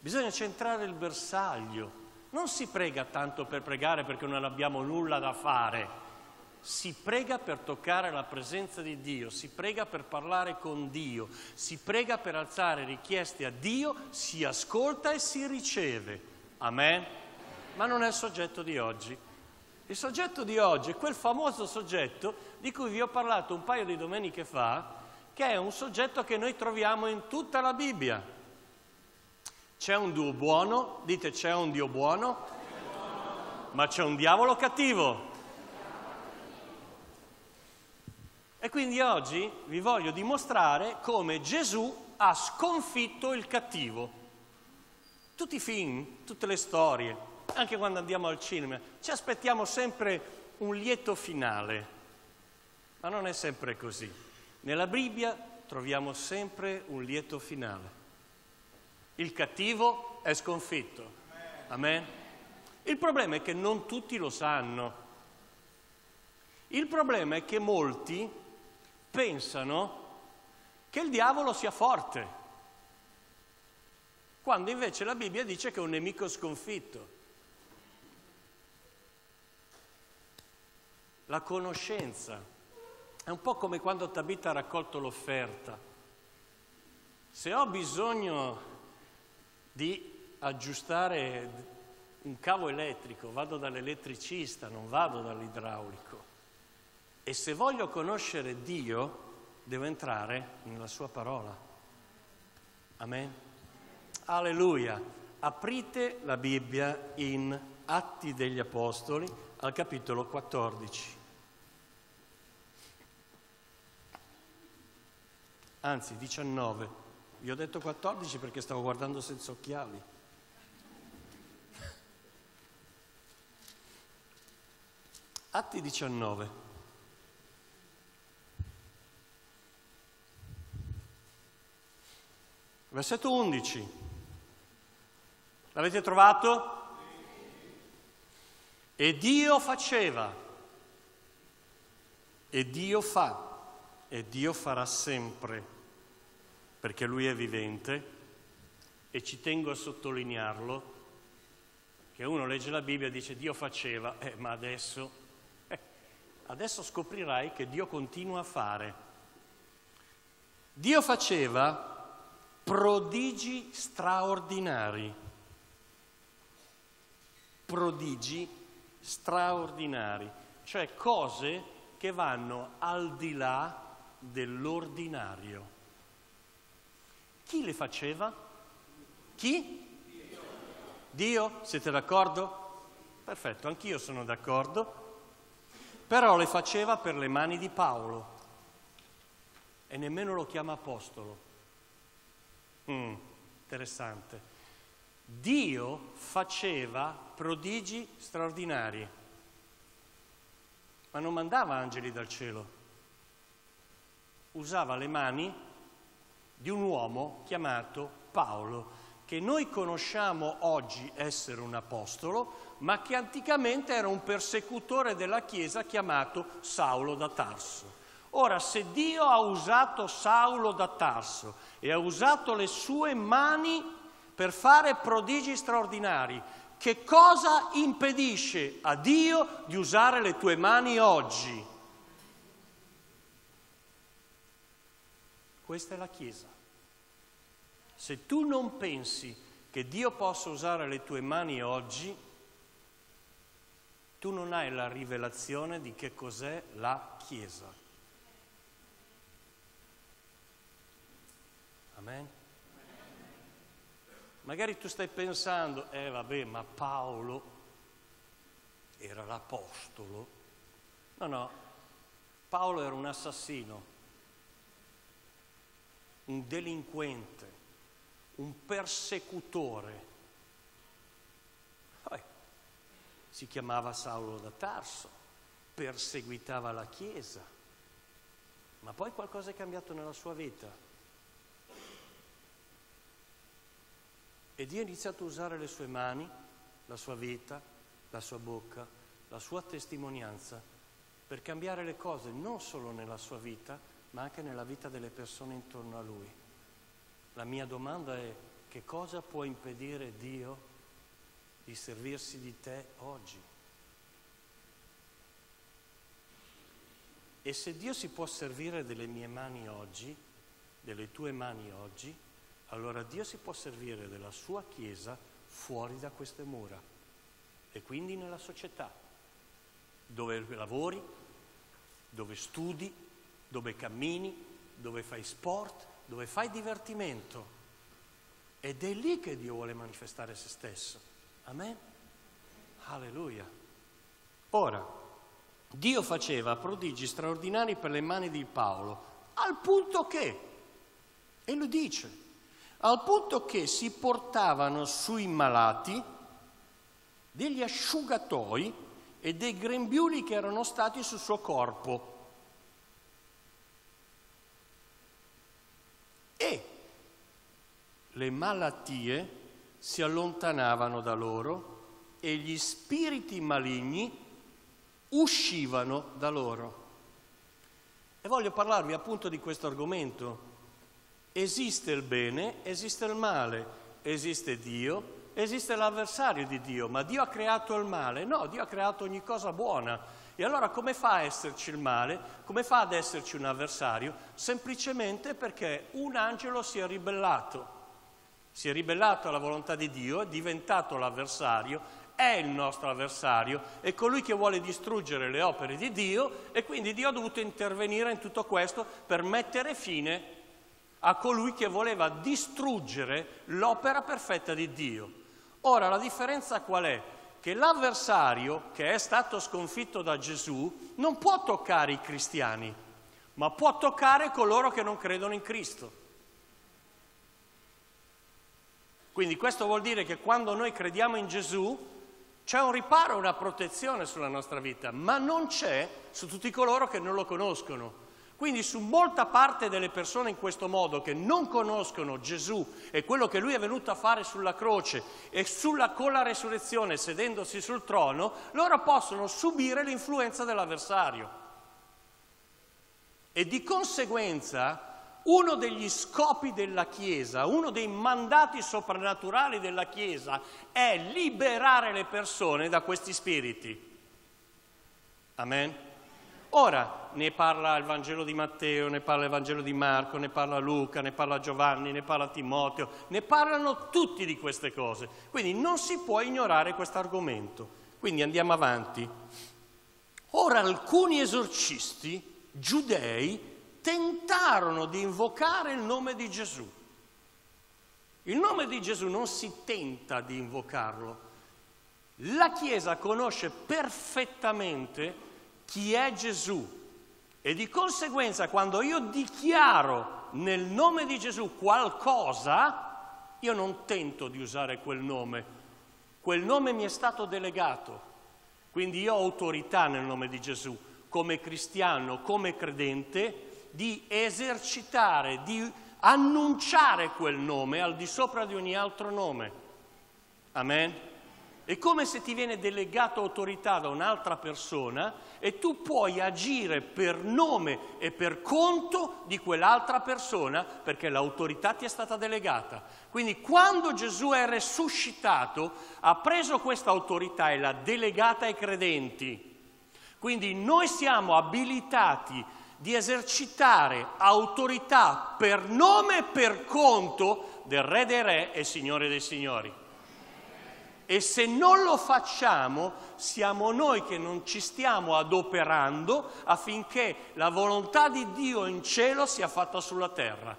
bisogna centrare il bersaglio. Non si prega tanto per pregare perché non abbiamo nulla da fare. Si prega per toccare la presenza di Dio, si prega per parlare con Dio, si prega per alzare richieste a Dio, si ascolta e si riceve. Amen? Ma non è il soggetto di oggi. Il soggetto di oggi è quel famoso soggetto di cui vi ho parlato un paio di domeniche fa, che è un soggetto che noi troviamo in tutta la Bibbia. C'è un Dio buono, dite c'è un Dio buono, ma c'è un diavolo cattivo. E quindi oggi vi voglio dimostrare come Gesù ha sconfitto il cattivo. Tutti i film, tutte le storie, anche quando andiamo al cinema, ci aspettiamo sempre un lieto finale, ma non è sempre così. Nella Bibbia troviamo sempre un lieto finale. Il cattivo è sconfitto. Amen? Il problema è che non tutti lo sanno. Il problema è che molti pensano che il diavolo sia forte, quando invece la Bibbia dice che è un nemico sconfitto. La conoscenza è un po' come quando Tabita ha raccolto l'offerta. Se ho bisogno di aggiustare un cavo elettrico, vado dall'elettricista, non vado dall'idraulico. E se voglio conoscere Dio, devo entrare nella sua parola. Amen? Alleluia! Aprite la Bibbia in Atti degli Apostoli, al capitolo 14. Anzi, 19. Vi ho detto 14 perché stavo guardando senza occhiali. Atti 19. Versetto 11. L'avete trovato? E Dio faceva, e Dio fa, e Dio farà sempre, perché Lui è vivente, e ci tengo a sottolinearlo, che uno legge la Bibbia e dice Dio faceva, ma adesso scoprirai che Dio continua a fare. Dio faceva prodigi straordinari, cioè cose che vanno al di là dell'ordinario. Chi le faceva? Chi? Dio? Siete d'accordo? Perfetto, anch'io sono d'accordo, però le faceva per le mani di Paolo e nemmeno lo chiama apostolo. Interessante. Dio faceva prodigi straordinari, ma non mandava angeli dal cielo. Usava le mani di un uomo chiamato Paolo, che noi conosciamo oggi essere un apostolo, ma che anticamente era un persecutore della Chiesa chiamato Saulo da Tarso. Ora, se Dio ha usato Saulo da Tarso e ha usato le sue mani per fare prodigi straordinari, che cosa impedisce a Dio di usare le tue mani oggi? Questa è la Chiesa. Se tu non pensi che Dio possa usare le tue mani oggi, tu non hai la rivelazione di che cos'è la Chiesa. Amen? Magari tu stai pensando, vabbè, ma Paolo era l'apostolo. No, Paolo era un assassino, un delinquente, un persecutore. Poi si chiamava Saulo da Tarso, perseguitava la Chiesa, ma poi qualcosa è cambiato nella sua vita. E Dio ha iniziato a usare le sue mani, la sua vita, la sua bocca, la sua testimonianza per cambiare le cose non solo nella sua vita, ma anche nella vita delle persone intorno a lui. La mia domanda è: che cosa può impedire Dio di servirsi di te oggi? E se Dio si può servire delle mie mani oggi, delle tue mani oggi, allora Dio si può servire della sua Chiesa fuori da queste mura e quindi nella società, dove lavori, dove studi, dove cammini, dove fai sport, dove fai divertimento. Ed è lì che Dio vuole manifestare se stesso. Amen? Alleluia. Ora, Dio faceva prodigi straordinari per le mani di Paolo, al punto che, e lo dice, al punto che si portavano sui malati degli asciugatoi e dei grembiuli che erano stati sul suo corpo. E le malattie si allontanavano da loro e gli spiriti maligni uscivano da loro. E voglio parlarvi appunto di questo argomento. Esiste il bene, esiste il male, esiste Dio, esiste l'avversario di Dio, ma Dio ha creato il male? No, Dio ha creato ogni cosa buona. E allora come fa a esserci il male? Come fa ad esserci un avversario? Semplicemente perché un angelo si è ribellato alla volontà di Dio, è diventato l'avversario, è il nostro avversario, è colui che vuole distruggere le opere di Dio e quindi Dio ha dovuto intervenire in tutto questo per mettere fine a colui che voleva distruggere l'opera perfetta di Dio. Ora la differenza qual è? Che l'avversario che è stato sconfitto da Gesù non può toccare i cristiani, ma può toccare coloro che non credono in Cristo. Quindi questo vuol dire che quando noi crediamo in Gesù c'è un riparo, una protezione sulla nostra vita, ma non c'è su tutti coloro che non lo conoscono. Quindi su molta parte delle persone in questo modo che non conoscono Gesù e quello che Lui è venuto a fare sulla croce e con la resurrezione sedendosi sul trono, loro possono subire l'influenza dell'avversario. E di conseguenza uno degli scopi della Chiesa, uno dei mandati soprannaturali della Chiesa è liberare le persone da questi spiriti. Amen? Ora ne parla il Vangelo di Matteo, ne parla il Vangelo di Marco, ne parla Luca, ne parla Giovanni, ne parla Timoteo, ne parlano tutti di queste cose. Quindi non si può ignorare questo argomento. Quindi andiamo avanti. Ora alcuni esorcisti giudei tentarono di invocare il nome di Gesù. Il nome di Gesù non si tenta di invocarlo. La Chiesa conosce perfettamente chi è Gesù e di conseguenza quando io dichiaro nel nome di Gesù qualcosa, io non tento di usare quel nome mi è stato delegato, quindi io ho autorità nel nome di Gesù come cristiano, come credente, di esercitare, di annunciare quel nome al di sopra di ogni altro nome. Amen? È come se ti viene delegato autorità da un'altra persona e tu puoi agire per nome e per conto di quell'altra persona perché l'autorità ti è stata delegata. Quindi quando Gesù è resuscitato ha preso questa autorità e l'ha delegata ai credenti. Quindi noi siamo abilitati di esercitare autorità per nome e per conto del Re dei Re e Signore dei Signori. E se non lo facciamo, siamo noi che non ci stiamo adoperando affinché la volontà di Dio in cielo sia fatta sulla terra.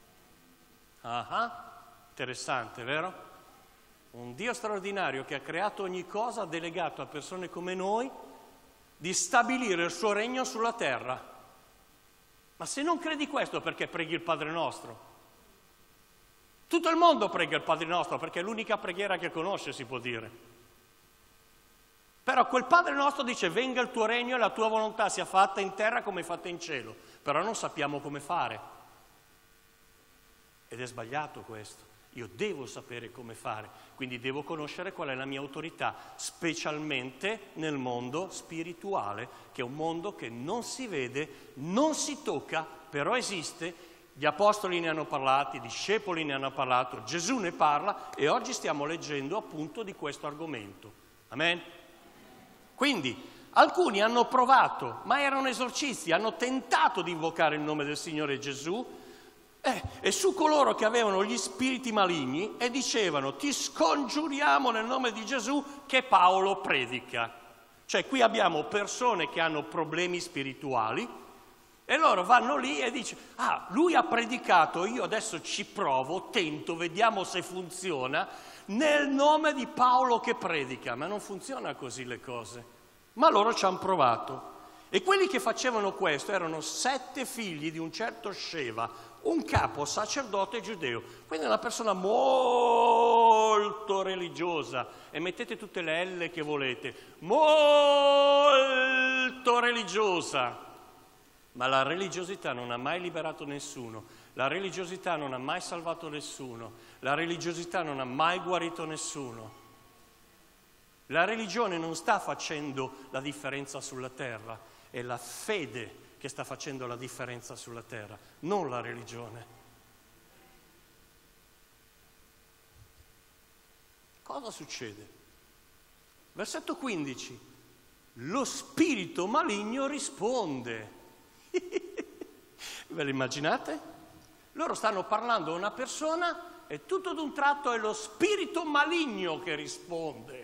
Interessante, vero? Un Dio straordinario che ha creato ogni cosa, ha delegato a persone come noi di stabilire il suo regno sulla terra. Ma se non credi questo, perché preghi il Padre Nostro? Tutto il mondo prega il Padre Nostro perché è l'unica preghiera che conosce, si può dire. Però quel Padre Nostro dice: venga il tuo regno e la tua volontà sia fatta in terra come è fatta in cielo. Però non sappiamo come fare. Ed è sbagliato questo. Io devo sapere come fare, quindi devo conoscere qual è la mia autorità, specialmente nel mondo spirituale, che è un mondo che non si vede, non si tocca, però esiste. Gli apostoli ne hanno parlato, i discepoli ne hanno parlato, Gesù ne parla e oggi stiamo leggendo appunto di questo argomento. Amen? Quindi alcuni hanno provato, ma erano esorcisti, hanno tentato di invocare il nome del Signore Gesù e su coloro che avevano gli spiriti maligni e dicevano: ti scongiuriamo nel nome di Gesù che Paolo predica. Cioè qui abbiamo persone che hanno problemi spirituali e loro vanno lì e dicono: ah, lui ha predicato, io adesso ci provo, tento, vediamo se funziona, nel nome di Paolo che predica. Ma non funziona così le cose. Ma loro ci hanno provato. E quelli che facevano questo erano 7 figli di un certo Sceva, un capo sacerdote giudeo. Quindi una persona molto religiosa. E mettete tutte le L che volete. Molto religiosa. Ma la religiosità non ha mai liberato nessuno, la religiosità non ha mai salvato nessuno, la religiosità non ha mai guarito nessuno. La religione non sta facendo la differenza sulla terra, è la fede che sta facendo la differenza sulla terra, non la religione. Cosa succede? Versetto 15. Lo spirito maligno risponde. Ve lo immaginate? Loro stanno parlando a una persona e tutto d'un tratto è lo spirito maligno che risponde.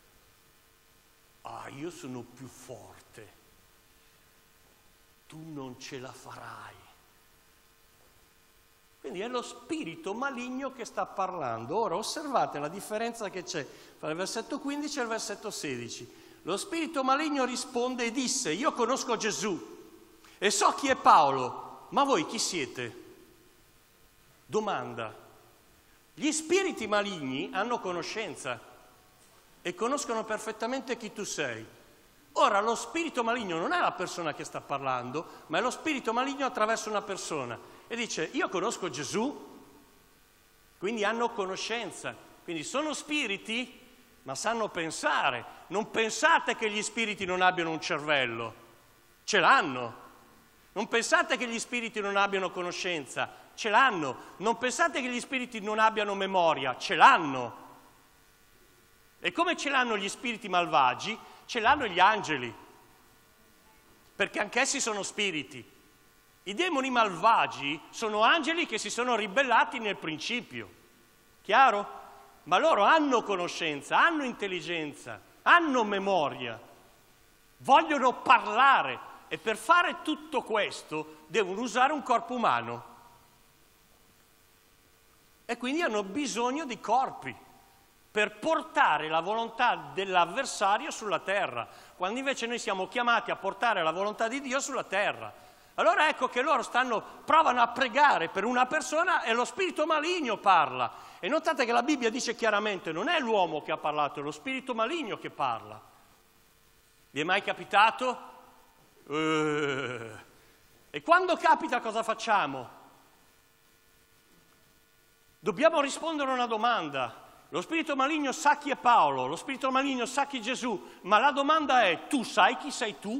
Ah, io sono più forte, tu non ce la farai. Quindi è lo spirito maligno che sta parlando. Ora osservate la differenza che c'è tra il versetto 15 e il versetto 16. Lo spirito maligno risponde e disse: io conosco Gesù e so chi è Paolo, ma voi chi siete? Domanda. Gli spiriti maligni hanno conoscenza e conoscono perfettamente chi tu sei. Ora, lo spirito maligno non è la persona che sta parlando, ma è lo spirito maligno attraverso una persona. E dice: io conosco Gesù, quindi hanno conoscenza. Quindi sono spiriti, ma sanno pensare. Non pensate che gli spiriti non abbiano un cervello, ce l'hanno. Non pensate che gli spiriti non abbiano conoscenza, ce l'hanno. Non pensate che gli spiriti non abbiano memoria, ce l'hanno. E come ce l'hanno gli spiriti malvagi, ce l'hanno gli angeli, perché anch'essi sono spiriti. I demoni malvagi sono angeli che si sono ribellati nel principio. Chiaro? Ma loro hanno conoscenza, hanno intelligenza, hanno memoria, vogliono parlare. E per fare tutto questo devono usare un corpo umano. E quindi hanno bisogno di corpi per portare la volontà dell'avversario sulla terra, quando invece noi siamo chiamati a portare la volontà di Dio sulla terra. Allora ecco che loro provano a pregare per una persona e lo spirito maligno parla. E notate che la Bibbia dice chiaramente: non è l'uomo che ha parlato, è lo spirito maligno che parla. Vi è mai capitato? E quando capita cosa facciamo? Dobbiamo rispondere a una domanda. Lo spirito maligno sa chi è Paolo, lo spirito maligno sa chi è Gesù, ma la domanda è: tu sai chi sei tu?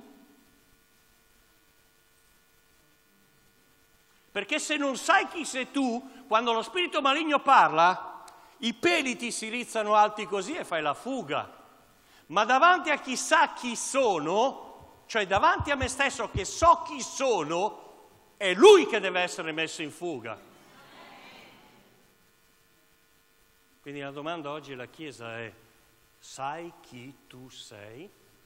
Perché se non sai chi sei tu, quando lo spirito maligno parla, i peli ti si rizzano alti così e fai la fuga. Ma davanti a chi sa chi sono, cioè davanti a me stesso che so chi sono, è lui che deve essere messo in fuga. Quindi la domanda oggi alla Chiesa è: sai chi tu sei?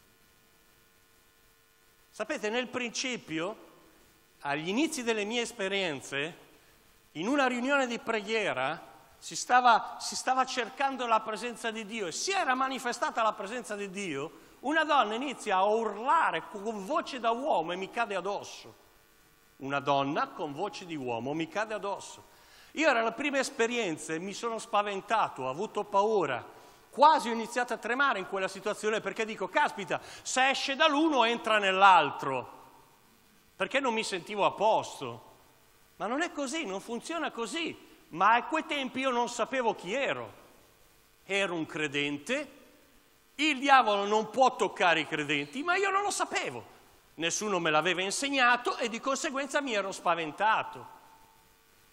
Sapete, nel principio, agli inizi delle mie esperienze, in una riunione di preghiera si stava cercando la presenza di Dio e si era manifestata la presenza di Dio. Una donna inizia a urlare con voce da uomo e mi cade addosso. Una donna con voce di uomo mi cade addosso. Io era la prima esperienza e mi sono spaventato, ho avuto paura. Quasi ho iniziato a tremare in quella situazione perché dico: caspita, se esce dall'uno entra nell'altro. Perché non mi sentivo a posto. Ma non è così, non funziona così. Ma a quei tempi io non sapevo chi ero. Ero un credente. Il diavolo non può toccare i credenti, ma io non lo sapevo. Nessuno me l'aveva insegnato e di conseguenza mi ero spaventato.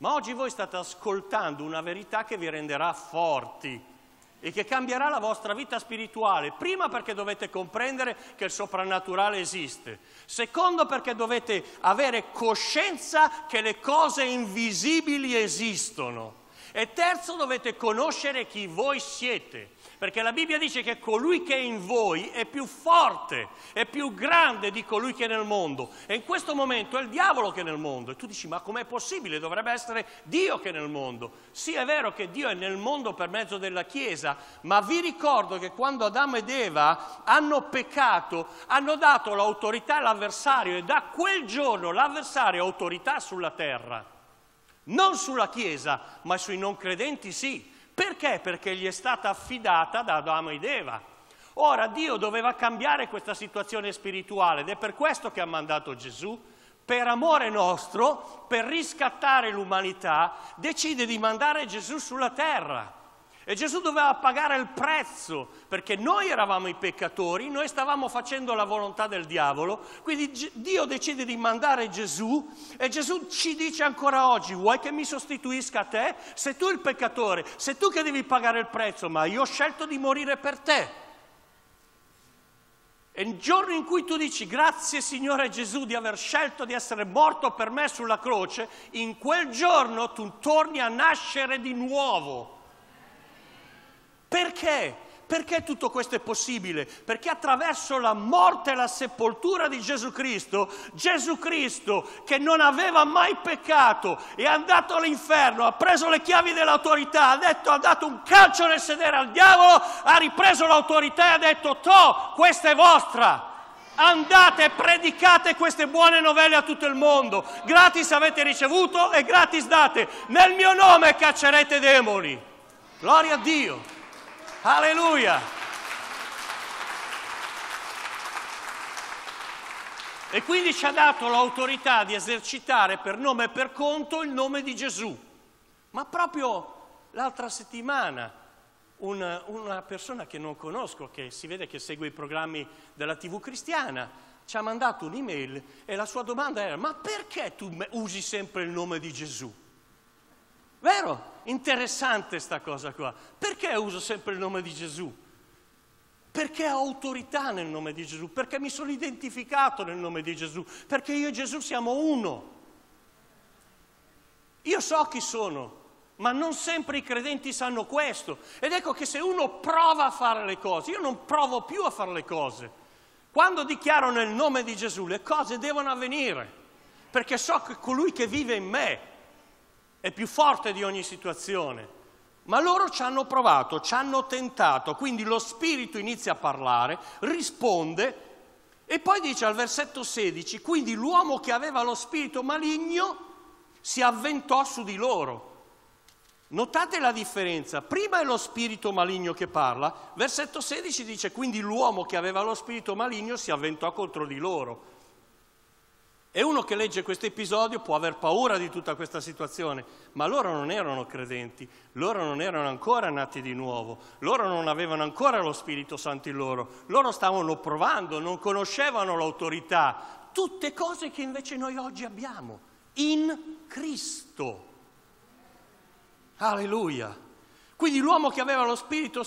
Ma oggi voi state ascoltando una verità che vi renderà forti e che cambierà la vostra vita spirituale. Prima perché dovete comprendere che il soprannaturale esiste. Secondo perché dovete avere coscienza che le cose invisibili esistono. E terzo, dovete conoscere chi voi siete. Perché la Bibbia dice che colui che è in voi è più forte, è più grande di colui che è nel mondo. E in questo momento è il diavolo che è nel mondo. E tu dici, ma com'è possibile? Dovrebbe essere Dio che è nel mondo. Sì, è vero che Dio è nel mondo per mezzo della Chiesa, ma vi ricordo che quando Adamo ed Eva hanno peccato, hanno dato l'autorità all'avversario, e da quel giorno l'avversario ha autorità sulla terra. Non sulla Chiesa, ma sui non credenti sì. Perché? Perché gli è stata affidata da Adamo ed Eva. Ora Dio doveva cambiare questa situazione spirituale ed è per questo che ha mandato Gesù. Per amore nostro, per riscattare l'umanità, decide di mandare Gesù sulla terra. E Gesù doveva pagare il prezzo, perché noi eravamo i peccatori, noi stavamo facendo la volontà del diavolo, quindi Dio decide di mandare Gesù, e Gesù ci dice ancora oggi, vuoi che mi sostituisca a te? Sei tu il peccatore, sei tu che devi pagare il prezzo, ma io ho scelto di morire per te. E il giorno in cui tu dici grazie Signore Gesù di aver scelto di essere morto per me sulla croce, in quel giorno tu torni a nascere di nuovo. Perché? Perché tutto questo è possibile? Perché attraverso la morte e la sepoltura di Gesù Cristo che non aveva mai peccato, è andato all'inferno, ha preso le chiavi dell'autorità, ha dato un calcio nel sedere al diavolo, ha ripreso l'autorità e ha detto, questa è vostra. Andate e predicate queste buone novelle a tutto il mondo. Gratis avete ricevuto e gratis date. Nel mio nome caccerete demoni. Gloria a Dio. Alleluia! E quindi ci ha dato l'autorità di esercitare per nome e per conto il nome di Gesù. Ma proprio l'altra settimana una persona che non conosco, che si vede che segue i programmi della TV cristiana, ci ha mandato un'email e la sua domanda era, ma perché tu usi sempre il nome di Gesù? Vero? Interessante sta cosa qua. Perché uso sempre il nome di Gesù? Perché ho autorità nel nome di Gesù, perché mi sono identificato nel nome di Gesù, perché io e Gesù siamo uno. Io so chi sono, ma non sempre i credenti sanno questo. Ed ecco che se uno prova a fare le cose, io non provo più a fare le cose. Quando dichiaro nel nome di Gesù, le cose devono avvenire, perché so che colui che vive in me è più forte di ogni situazione. Ma loro ci hanno provato, ci hanno tentato, quindi lo Spirito inizia a parlare, risponde e poi dice al versetto 16, quindi l'uomo che aveva lo spirito maligno si avventò su di loro. Notate la differenza, prima è lo spirito maligno che parla, versetto 16 dice quindi l'uomo che aveva lo spirito maligno si avventò contro di loro. E uno che legge questo episodio può aver paura di tutta questa situazione, ma loro non erano credenti, loro non erano ancora nati di nuovo, loro non avevano ancora lo Spirito Santo in loro stavano provando, non conoscevano l'autorità, tutte cose che invece noi oggi abbiamo, in Cristo. Alleluia! Quindi l'uomo che aveva lo spirito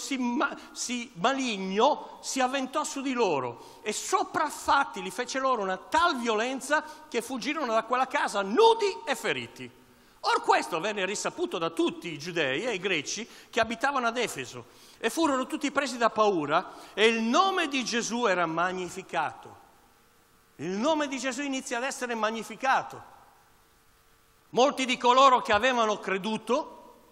maligno si avventò su di loro e sopraffatti li fece loro una tal violenza che fuggirono da quella casa nudi e feriti. Or questo venne risaputo da tutti i giudei e i greci che abitavano ad Efeso e furono tutti presi da paura e il nome di Gesù era magnificato. Il nome di Gesù inizia ad essere magnificato. Molti di coloro che avevano creduto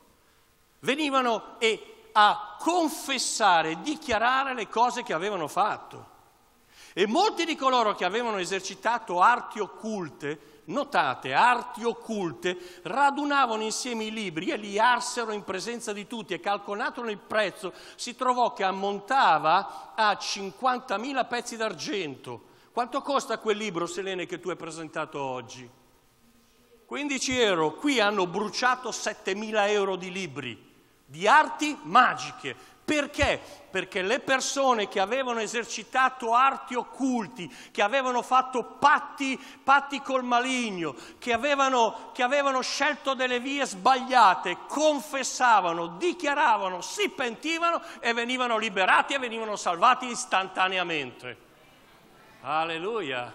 venivano a confessare, dichiarare le cose che avevano fatto. E molti di coloro che avevano esercitato arti occulte, notate, arti occulte, radunavano insieme i libri e li arsero in presenza di tutti e calcolatone il prezzo si trovò che ammontava a 50.000 pezzi d'argento. Quanto costa quel libro, Selene, che tu hai presentato oggi? 15 euro. Qui hanno bruciato 7.000 euro di libri. di arti magiche. Perché? Perché le persone che avevano esercitato arti occulti, che avevano fatto patti col maligno, che avevano scelto delle vie sbagliate, confessavano, dichiaravano, si pentivano e venivano liberati e venivano salvati istantaneamente. Alleluia!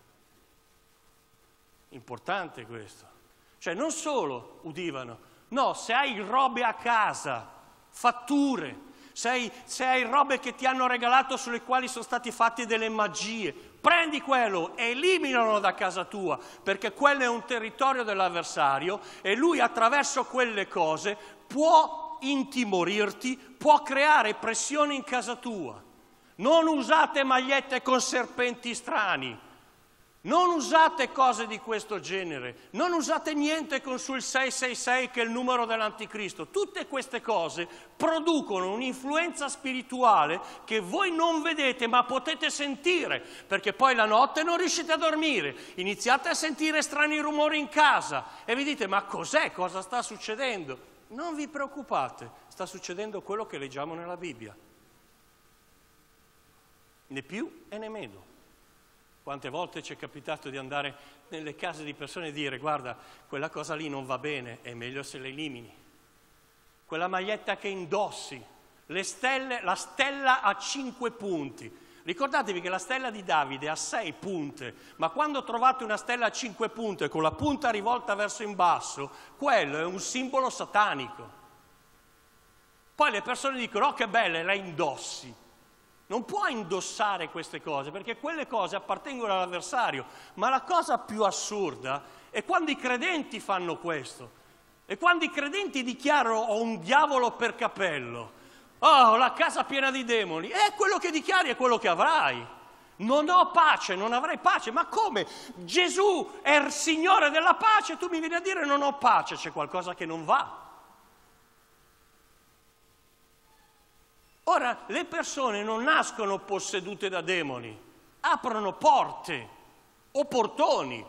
Importante questo. Cioè non solo udivano, no, se hai robe a casa, fatture, se hai robe che ti hanno regalato sulle quali sono stati fatti delle magie, prendi quello, eliminalo da casa tua, perché quello è un territorio dell'avversario e lui attraverso quelle cose può intimorirti, può creare pressione in casa tua. Non usate magliette con serpenti strani, non usate cose di questo genere, non usate niente con sul 666 che è il numero dell'anticristo. Tutte queste cose producono un'influenza spirituale che voi non vedete ma potete sentire, perché poi la notte non riuscite a dormire, iniziate a sentire strani rumori in casa e vi dite ma cos'è, cosa sta succedendo? Non vi preoccupate, sta succedendo quello che leggiamo nella Bibbia, né più e né meno. Quante volte ci è capitato di andare nelle case di persone e dire guarda, quella cosa lì non va bene, è meglio se la elimini. Quella maglietta che indossi, la stella a 5 punti. Ricordatevi che la stella di Davide ha 6 punte, ma quando trovate una stella a 5 punte con la punta rivolta verso in basso, quello è un simbolo satanico. Poi le persone dicono oh che bella, la indossi. Non puoi indossare queste cose perché quelle cose appartengono all'avversario, ma la cosa più assurda è quando i credenti fanno questo e quando i credenti dichiarano ho un diavolo per capello, oh la casa piena di demoni, quello che dichiari è quello che avrai. Non ho pace, non avrai pace, ma come? Gesù è il Signore della pace, tu mi vieni a dire non ho pace, c'è qualcosa che non va. Ora, le persone non nascono possedute da demoni, aprono porte o portoni.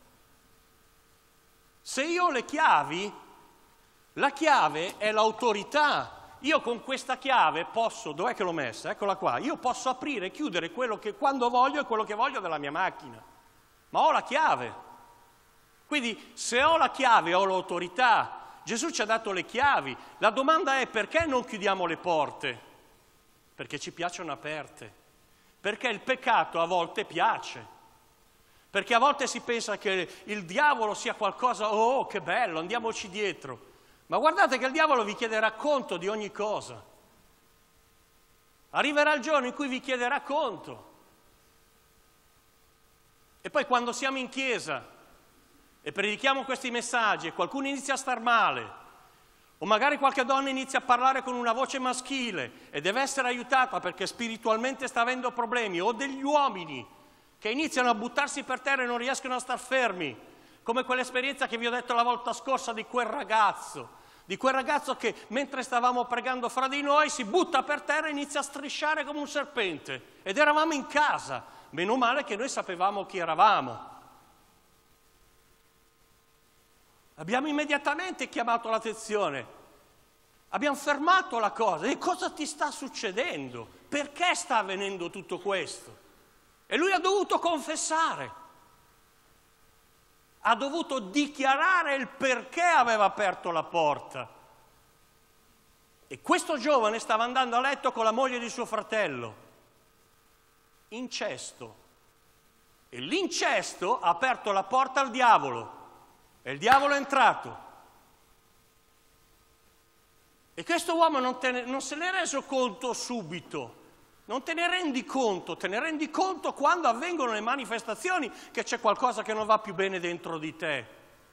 Se io ho le chiavi, la chiave è l'autorità. Io con questa chiave posso, dov'è che l'ho messa? Eccola qua. Io posso aprire e chiudere quello che quando voglio e quello che voglio della mia macchina. Ma ho la chiave. Quindi se ho la chiave ho l'autorità. Gesù ci ha dato le chiavi. La domanda è perché non chiudiamo le porte? Perché ci piacciono aperte, perché il peccato a volte piace, perché a volte si pensa che il diavolo sia qualcosa, oh che bello, andiamoci dietro, ma guardate che il diavolo vi chiederà conto di ogni cosa, arriverà il giorno in cui vi chiederà conto, e poi quando siamo in chiesa e predichiamo questi messaggi e qualcuno inizia a star male, o magari qualche donna inizia a parlare con una voce maschile e deve essere aiutata perché spiritualmente sta avendo problemi, o degli uomini che iniziano a buttarsi per terra e non riescono a star fermi, come quell'esperienza che vi ho detto la volta scorsa di quel ragazzo che mentre stavamo pregando fra di noi si butta per terra e inizia a strisciare come un serpente, ed eravamo in casa, meno male che noi sapevamo chi eravamo. Abbiamo immediatamente chiamato l'attenzione, abbiamo fermato la cosa. E cosa ti sta succedendo? Perché sta avvenendo tutto questo? E lui ha dovuto confessare, ha dovuto dichiarare il perché aveva aperto la porta. E questo giovane stava andando a letto con la moglie di suo fratello. Incesto. E l'incesto ha aperto la porta al diavolo. E il diavolo è entrato. E questo uomo non se ne è reso conto subito. Non te ne rendi conto quando avvengono le manifestazioni che c'è qualcosa che non va più bene dentro di te.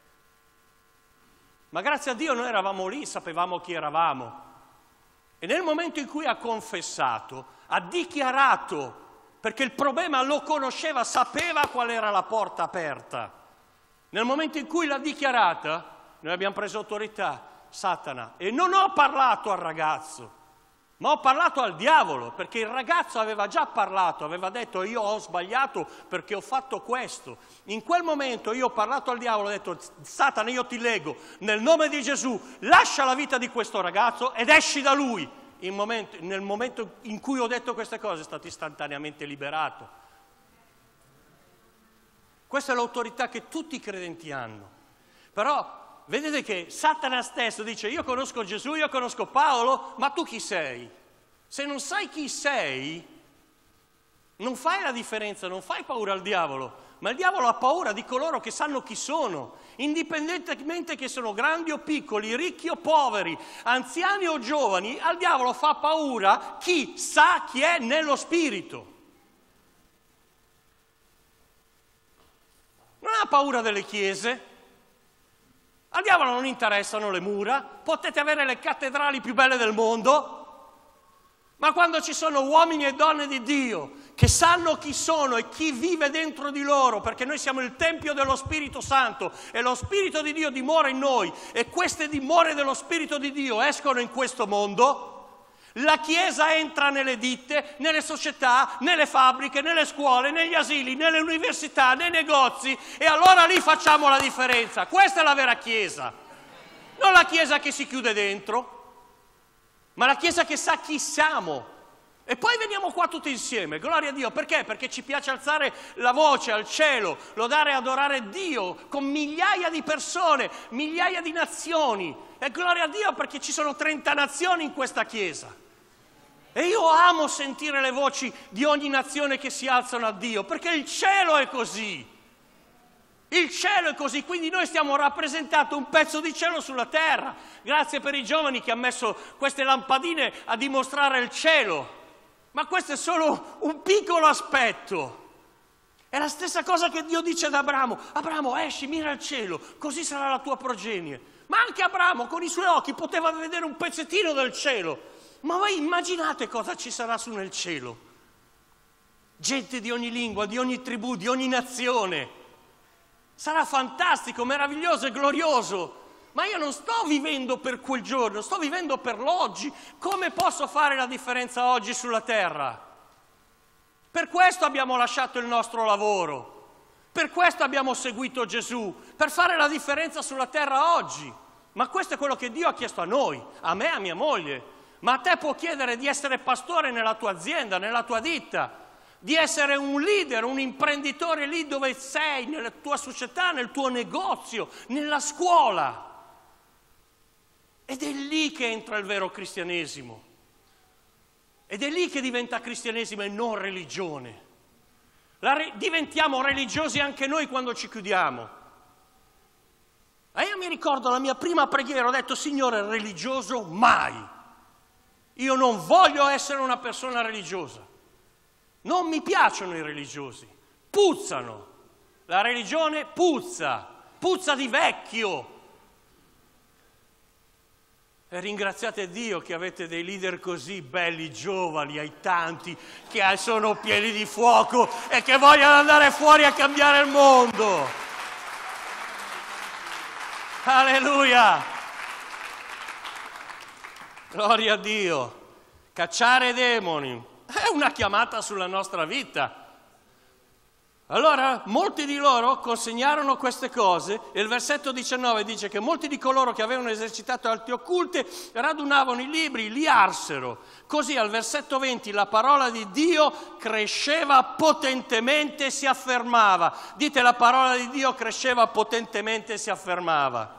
Ma grazie a Dio noi eravamo lì, sapevamo chi eravamo. E nel momento in cui ha confessato, ha dichiarato, perché il problema lo conosceva, sapeva qual era la porta aperta. Nel momento in cui l'ha dichiarata, noi abbiamo preso autorità, Satana, e non ho parlato al ragazzo, ma ho parlato al diavolo, perché il ragazzo aveva già parlato, aveva detto io ho sbagliato perché ho fatto questo. In quel momento io ho parlato al diavolo, ho detto Satana, io ti leggo nel nome di Gesù, lascia la vita di questo ragazzo ed esci da lui. Nel momento in cui ho detto queste cose è stato istantaneamente liberato. Questa è l'autorità che tutti i credenti hanno. Però vedete che Satana stesso dice io conosco Gesù, io conosco Paolo, ma tu chi sei? Se non sai chi sei, non fai la differenza, non fai paura al diavolo, ma il diavolo ha paura di coloro che sanno chi sono, indipendentemente che sono grandi o piccoli, ricchi o poveri, anziani o giovani, al diavolo fa paura chi sa chi è nello spirito. Non ha paura delle chiese. Al diavolo non interessano le mura, potete avere le cattedrali più belle del mondo, ma quando ci sono uomini e donne di Dio che sanno chi sono e chi vive dentro di loro, perché noi siamo il Tempio dello Spirito Santo e lo Spirito di Dio dimora in noi e queste dimore dello Spirito di Dio escono in questo mondo, la Chiesa entra nelle ditte, nelle società, nelle fabbriche, nelle scuole, negli asili, nelle università, nei negozi e allora lì facciamo la differenza. Questa è la vera Chiesa, non la Chiesa che si chiude dentro, ma la Chiesa che sa chi siamo. E poi veniamo qua tutti insieme, gloria a Dio, perché? Perché ci piace alzare la voce al cielo, lodare e adorare Dio con migliaia di persone, migliaia di nazioni. E gloria a Dio perché ci sono 30 nazioni in questa Chiesa. E io amo sentire le voci di ogni nazione che si alzano a Dio, perché il cielo è così. Il cielo è così, quindi noi stiamo rappresentando un pezzo di cielo sulla terra. Grazie per i giovani che hanno messo queste lampadine a dimostrare il cielo. Ma questo è solo un piccolo aspetto. È la stessa cosa che Dio dice ad Abramo. Abramo, esci, mira il cielo, così sarà la tua progenie. Ma anche Abramo con i suoi occhi poteva vedere un pezzettino del cielo. Ma voi immaginate cosa ci sarà su nel cielo? Gente di ogni lingua, di ogni tribù, di ogni nazione. Sarà fantastico, meraviglioso e glorioso. Ma io non sto vivendo per quel giorno, sto vivendo per l'oggi. Come posso fare la differenza oggi sulla terra? Per questo abbiamo lasciato il nostro lavoro. Per questo abbiamo seguito Gesù, per fare la differenza sulla terra oggi. Ma questo è quello che Dio ha chiesto a noi, a me e a mia moglie. Ma a te può chiedere di essere pastore nella tua azienda, nella tua ditta, di essere un leader, un imprenditore lì dove sei, nella tua società, nel tuo negozio, nella scuola. Ed è lì che entra il vero cristianesimo. Ed è lì che diventa cristianesimo e non religione. Diventiamo religiosi anche noi quando ci chiudiamo. E io mi ricordo la mia prima preghiera, ho detto Signore, religioso mai. Io non voglio essere una persona religiosa. Non mi piacciono i religiosi. Puzzano. La religione puzza. Puzza di vecchio. E ringraziate Dio che avete dei leader così belli, giovani, ai tanti, che sono pieni di fuoco e che vogliono andare fuori a cambiare il mondo. Alleluia! Gloria a Dio. Cacciare demoni è una chiamata sulla nostra vita. Allora, molti di loro consegnarono queste cose e il versetto 19 dice che molti di coloro che avevano esercitato arti occulte radunavano i libri, li arsero. Così al versetto 20 la parola di Dio cresceva potentemente e si affermava. Dite, la parola di Dio cresceva potentemente e si affermava.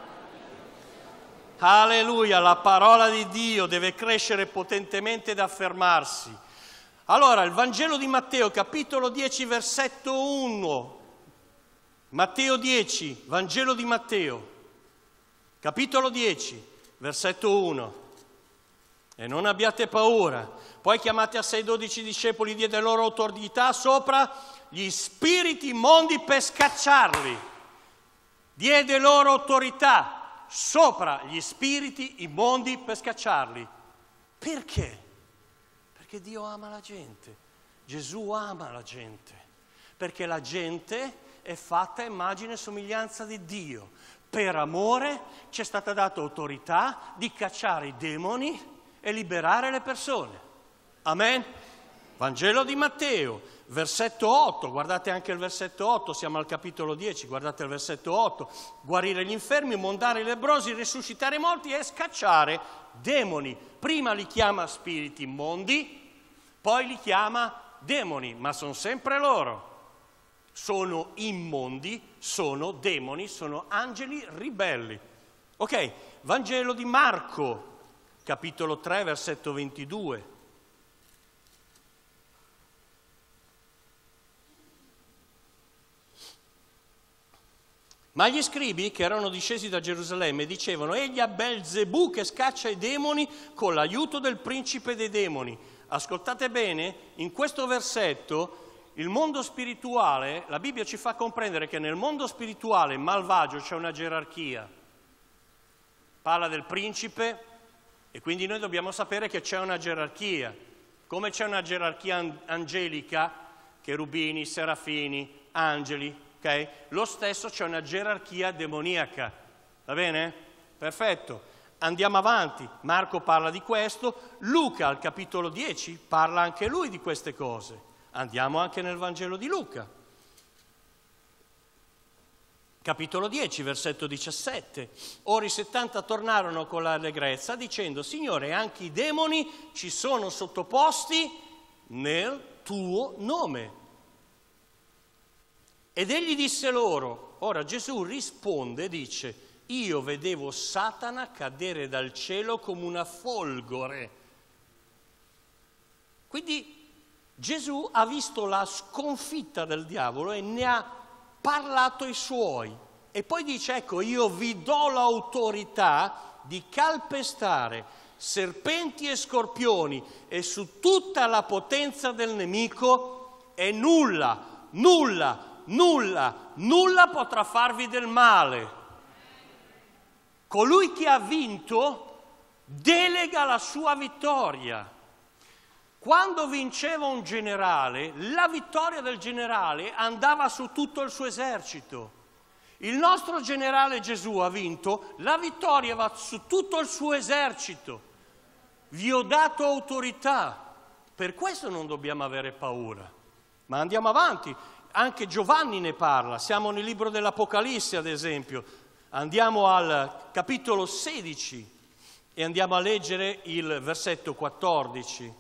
Alleluia, la parola di Dio deve crescere potentemente ed affermarsi. Allora, il Vangelo di Matteo, capitolo 10, versetto 1. Matteo 10, Vangelo di Matteo, capitolo 10, versetto 1. E non abbiate paura. Poi chiamate a sé 12 discepoli, diede loro autorità sopra gli spiriti immondi per scacciarli. Diede loro autorità sopra gli spiriti immondi per scacciarli. Perché? Perché Dio ama la gente, Gesù ama la gente, perché la gente è fatta a immagine e somiglianza di Dio. Per amore ci è stata data autorità di cacciare i demoni e liberare le persone. Amen? Vangelo di Matteo, versetto 8, guardate anche il versetto 8, siamo al capitolo 10, guardate il versetto 8, guarire gli infermi, mondare i lebbrosi, risuscitare i morti e scacciare demoni. Prima li chiama spiriti immondi, poi li chiama demoni, ma sono sempre loro. Sono immondi, sono demoni, sono angeli ribelli. Ok, Vangelo di Marco, capitolo 3, versetto 22. Ma gli scribi che erano discesi da Gerusalemme dicevano: egli ha Belzebù che scaccia i demoni con l'aiuto del principe dei demoni. Ascoltate bene, in questo versetto il mondo spirituale, la Bibbia ci fa comprendere che nel mondo spirituale malvagio c'è una gerarchia. Parla del principe e quindi noi dobbiamo sapere che c'è una gerarchia. Come c'è una gerarchia angelica, cherubini, serafini, angeli, ok? Lo stesso c'è una gerarchia demoniaca. Va bene? Perfetto. Andiamo avanti. Marco parla di questo. Luca al capitolo 10 parla anche lui di queste cose. Andiamo anche nel Vangelo di Luca. Capitolo 10, versetto 17. Ora i 70 tornarono con l'allegrezza dicendo: Signore, anche i demoni ci sono sottoposti nel tuo nome. Ed egli disse loro, ora Gesù risponde, dice: io vedevo Satana cadere dal cielo come una folgore. Quindi Gesù ha visto la sconfitta del diavolo e ne ha parlato ai suoi. E poi dice: ecco, io vi do l'autorità di calpestare serpenti e scorpioni e su tutta la potenza del nemico, e nulla potrà farvi del male. Colui che ha vinto delega la sua vittoria. Quando vinceva un generale, la vittoria del generale andava su tutto il suo esercito. Il nostro generale Gesù ha vinto, la vittoria va su tutto il suo esercito. Vi ho dato autorità, per questo non dobbiamo avere paura. Ma andiamo avanti, anche Giovanni ne parla, siamo nel libro dell'Apocalisse ad esempio, andiamo al capitolo 16 e andiamo a leggere il versetto 14.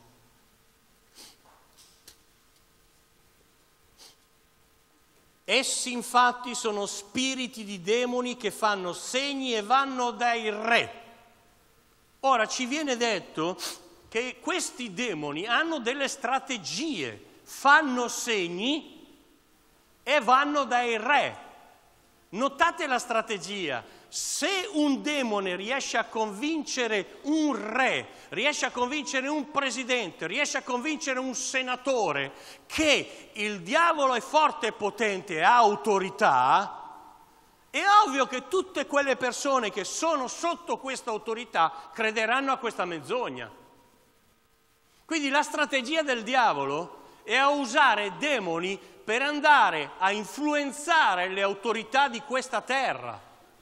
Essi infatti sono spiriti di demoni che fanno segni e vanno dai re. Ora ci viene detto che questi demoni hanno delle strategie, fanno segni e vanno dai re. Notate la strategia. Se un demone riesce a convincere un re, riesce a convincere un presidente, riesce a convincere un senatore che il diavolo è forte e potente e ha autorità, è ovvio che tutte quelle persone che sono sotto questa autorità crederanno a questa menzogna. Quindi la strategia del diavolo è a usare demoni per andare a influenzare le autorità di questa terra.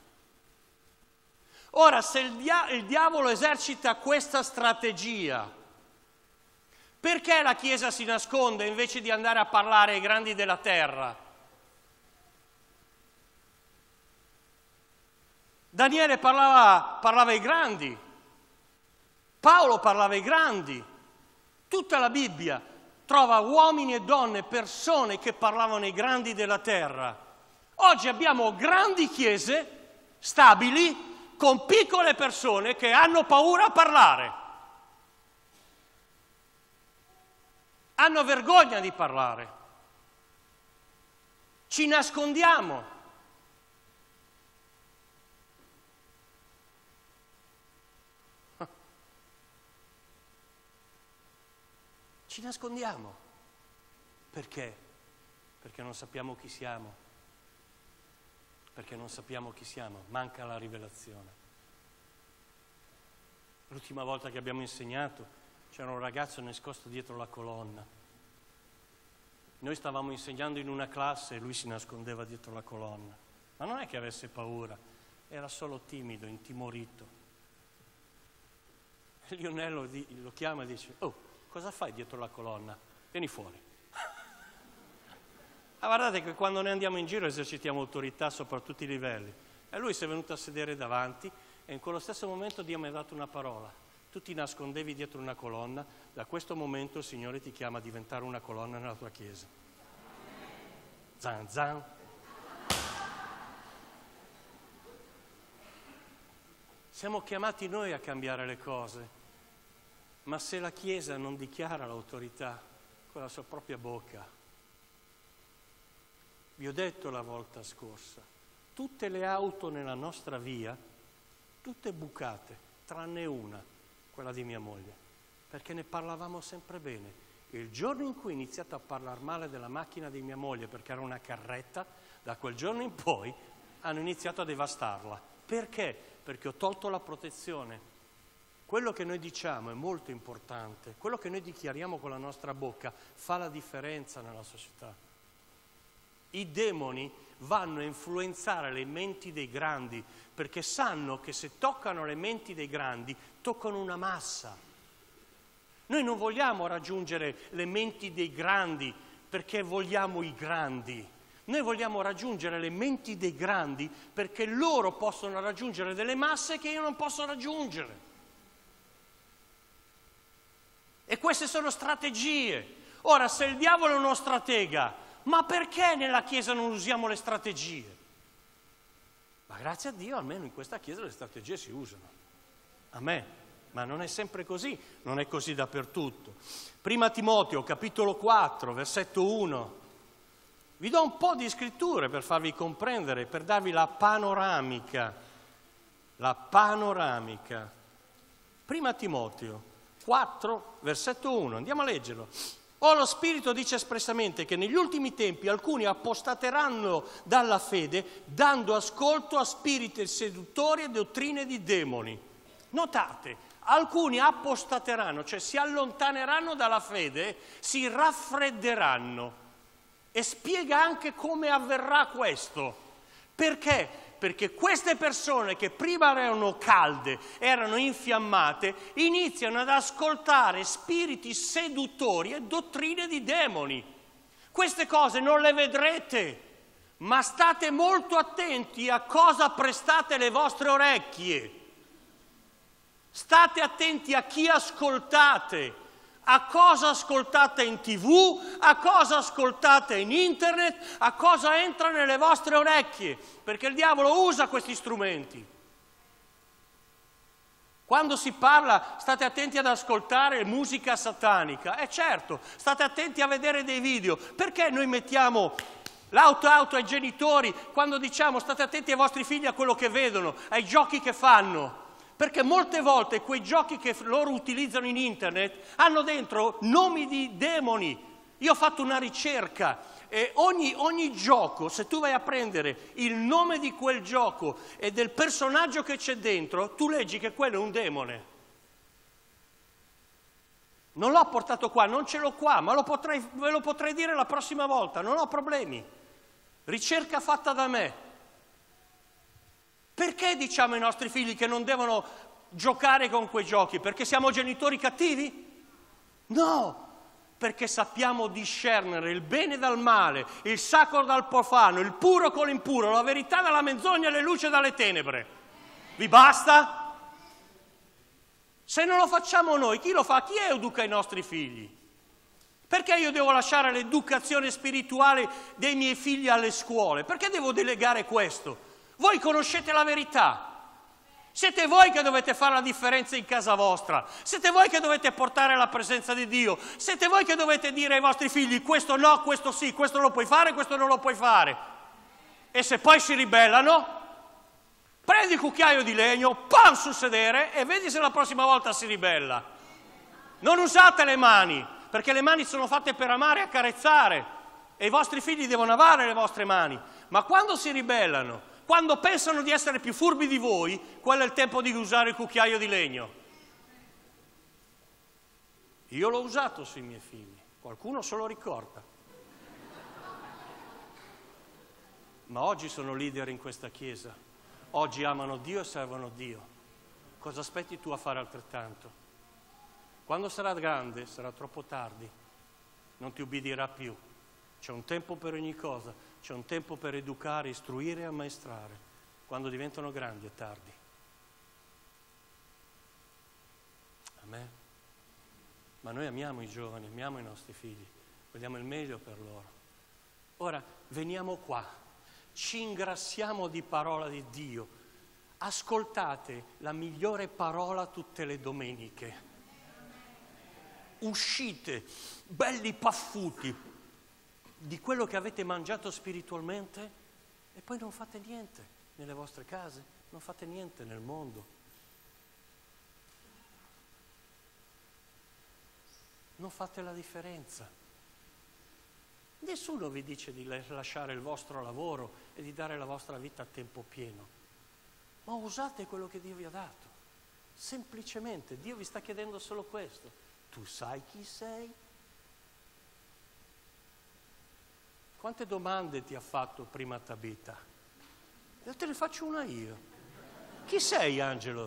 Ora, se il diavolo esercita questa strategia, perché la Chiesa si nasconde invece di andare a parlare ai grandi della terra? Daniele parlava ai grandi, Paolo parlava ai grandi, tutta la Bibbia trova uomini e donne, persone che parlavano ai grandi della terra. Oggi abbiamo grandi chiese stabili con piccole persone che hanno paura a parlare. Hanno vergogna di parlare. Ci nascondiamo. Ci nascondiamo. Perché? Perché non sappiamo chi siamo. Perché non sappiamo chi siamo, manca la rivelazione. L'ultima volta che abbiamo insegnato c'era un ragazzo nascosto dietro la colonna. Noi stavamo insegnando in una classe e lui si nascondeva dietro la colonna. Ma non è che avesse paura, era solo timido, intimorito. E Lionello lo chiama e dice: oh, cosa fai dietro la colonna? Vieni fuori. Ma guardate che quando noi andiamo in giro esercitiamo autorità sopra tutti i livelli. E lui si è venuto a sedere davanti e in quello stesso momento Dio mi ha dato una parola. Tu ti nascondevi dietro una colonna, da questo momento il Signore ti chiama a diventare una colonna nella tua chiesa. Zan zan. Siamo chiamati noi a cambiare le cose, ma se la Chiesa non dichiara l'autorità con la sua propria bocca, vi ho detto la volta scorsa, tutte le auto nella nostra via, tutte bucate, tranne una, quella di mia moglie, perché ne parlavamo sempre bene. Il giorno in cui ho iniziato a parlare male della macchina di mia moglie perché era una carretta, da quel giorno in poi hanno iniziato a devastarla. Perché? Perché ho tolto la protezione. Quello che noi diciamo è molto importante, quello che noi dichiariamo con la nostra bocca fa la differenza nella società. I demoni vanno a influenzare le menti dei grandi perché sanno che se toccano le menti dei grandi toccano una massa. Noi non vogliamo raggiungere le menti dei grandi perché vogliamo i grandi. Noi vogliamo raggiungere le menti dei grandi perché loro possono raggiungere delle masse che io non posso raggiungere. E queste sono strategie. Ora, se il diavolo è uno stratega, ma perché nella Chiesa non usiamo le strategie? Ma grazie a Dio, almeno in questa Chiesa le strategie si usano. Amen. Ma non è sempre così, non è così dappertutto. Prima Timoteo, capitolo 4, versetto 1. Vi do un po' di scritture per farvi comprendere, per darvi la panoramica. La panoramica. Prima Timoteo 4, versetto 1. Andiamo a leggerlo. Lo Spirito dice espressamente che negli ultimi tempi alcuni apostateranno dalla fede, dando ascolto a spiriti seduttori e dottrine di demoni. Notate, alcuni apostateranno, cioè si allontaneranno dalla fede, si raffredderanno. E spiega anche come avverrà questo. Perché? Perché queste persone che prima erano calde, erano infiammate, iniziano ad ascoltare spiriti seduttori e dottrine di demoni. Queste cose non le vedrete, ma state molto attenti a cosa prestate le vostre orecchie. State attenti a chi ascoltate, a cosa ascoltate in TV, a cosa ascoltate in internet, a cosa entra nelle vostre orecchie, perché il diavolo usa questi strumenti. Quando si parla, state attenti ad ascoltare musica satanica, certo, state attenti a vedere dei video. Perché noi mettiamo l'auto ai genitori quando diciamo state attenti ai vostri figli a quello che vedono, ai giochi che fanno? Perché molte volte quei giochi che loro utilizzano in internet hanno dentro nomi di demoni. Io ho fatto una ricerca e ogni gioco, se tu vai a prendere il nome di quel gioco e del personaggio che c'è dentro, tu leggi che quello è un demone. Non l'ho portato qua, non ce l'ho qua, ma ve lo potrei dire la prossima volta, non ho problemi. Ricerca fatta da me. Perché diciamo ai nostri figli che non devono giocare con quei giochi? Perché siamo genitori cattivi? No, perché sappiamo discernere il bene dal male, il sacro dal profano, il puro con l'impuro, la verità dalla menzogna e le luci dalle tenebre. Vi basta? Se non lo facciamo noi, chi lo fa? Chi educa i nostri figli? Perché io devo lasciare l'educazione spirituale dei miei figli alle scuole? Perché devo delegare questo? Voi conoscete la verità. Siete voi che dovete fare la differenza in casa vostra. Siete voi che dovete portare la presenza di Dio. Siete voi che dovete dire ai vostri figli questo no, questo sì, questo lo puoi fare, questo non lo puoi fare. E se poi si ribellano, prendi il cucchiaio di legno, pam sul sedere e vedi se la prossima volta si ribella. Non usate le mani, perché le mani sono fatte per amare e accarezzare e i vostri figli devono amare le vostre mani. Ma quando si ribellano, quando pensano di essere più furbi di voi, quello è il tempo di usare il cucchiaio di legno. Io l'ho usato sui miei figli, qualcuno se lo ricorda. Ma oggi sono leader in questa chiesa, oggi amano Dio e servono Dio. Cosa aspetti tu a fare altrettanto? Quando sarà grande sarà troppo tardi, non ti ubbidirà più. C'è un tempo per ogni cosa, c'è un tempo per educare, istruire e ammaestrare. Quando diventano grandi è tardi. Amen. Ma noi amiamo i giovani, amiamo i nostri figli, vogliamo il meglio per loro. Ora veniamo qua, ci ingrassiamo di parola di Dio. Ascoltate la migliore parola tutte le domeniche. Uscite belli paffuti di quello che avete mangiato spiritualmente e poi non fate niente nelle vostre case, non fate niente nel mondo. Non fate la differenza. Nessuno vi dice di lasciare il vostro lavoro e di dare la vostra vita a tempo pieno, ma usate quello che Dio vi ha dato. Semplicemente, Dio vi sta chiedendo solo questo. Tu sai chi sei? Quante domande ti ha fatto prima Tabita? Io te ne faccio una io. Chi sei, Angelo?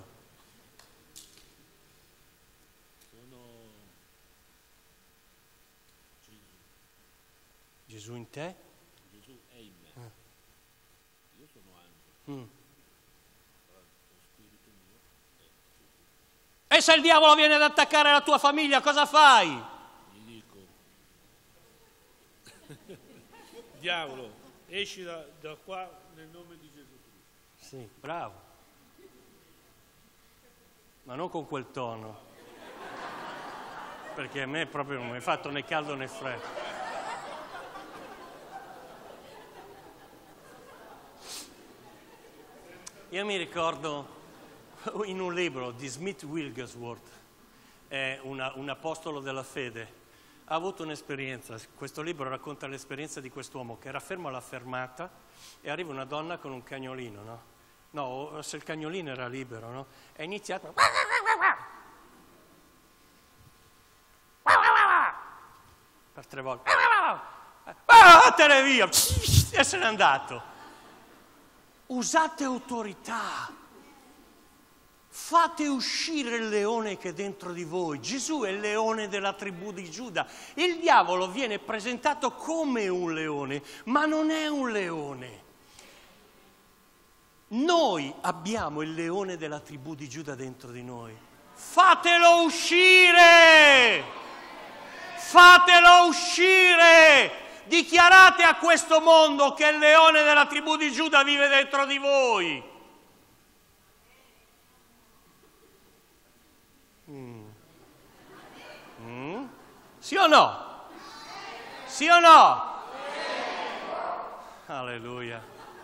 Sono Gesù. Gesù in te? Gesù è in me. Io sono Angelo. Lo spirito mio è Gesù. E se il diavolo viene ad attaccare la tua famiglia, cosa fai? Gli dico, diavolo, esci da qua nel nome di Gesù Cristo. Sì, bravo. Ma non con quel tono. Perché a me proprio non mi è fatto né caldo né freddo. Io mi ricordo in un libro di Smith Wigglesworth, è un apostolo della fede, ha avuto un'esperienza. Questo libro racconta l'esperienza di quest'uomo che era fermo alla fermata e arriva una donna con un cagnolino, no? No, se il cagnolino era libero, no? È iniziato per 3 volte. Vattene via! E se n'è andato. Usate autorità. Fate uscire il leone che è dentro di voi. Gesù è il leone della tribù di Giuda. Il diavolo viene presentato come un leone, ma non è un leone. Noi abbiamo il leone della tribù di Giuda dentro di noi. Fatelo uscire! Fatelo uscire! Dichiarate a questo mondo che il leone della tribù di Giuda vive dentro di voi. Sì o no? Sì o no? Alleluia.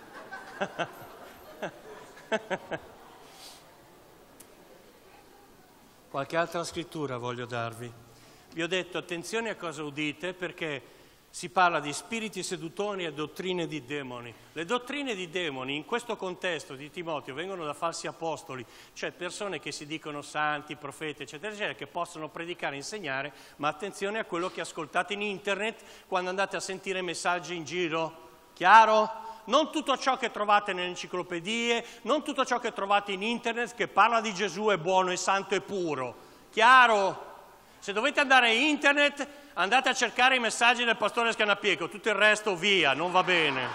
Qualche altra scrittura voglio darvi. Vi ho detto attenzione a cosa udite, perché si parla di spiriti seduttori e dottrine di demoni. Le dottrine di demoni in questo contesto di Timoteo vengono da falsi apostoli, cioè persone che si dicono santi, profeti, eccetera, eccetera, che possono predicare e insegnare, ma attenzione a quello che ascoltate in internet quando andate a sentire messaggi in giro. Chiaro? Non tutto ciò che trovate nelle enciclopedie, non tutto ciò che trovate in internet che parla di Gesù è buono, è santo e puro. Chiaro? Se dovete andare in internet, andate a cercare i messaggi del pastore Scannapieco, tutto il resto via, non va bene.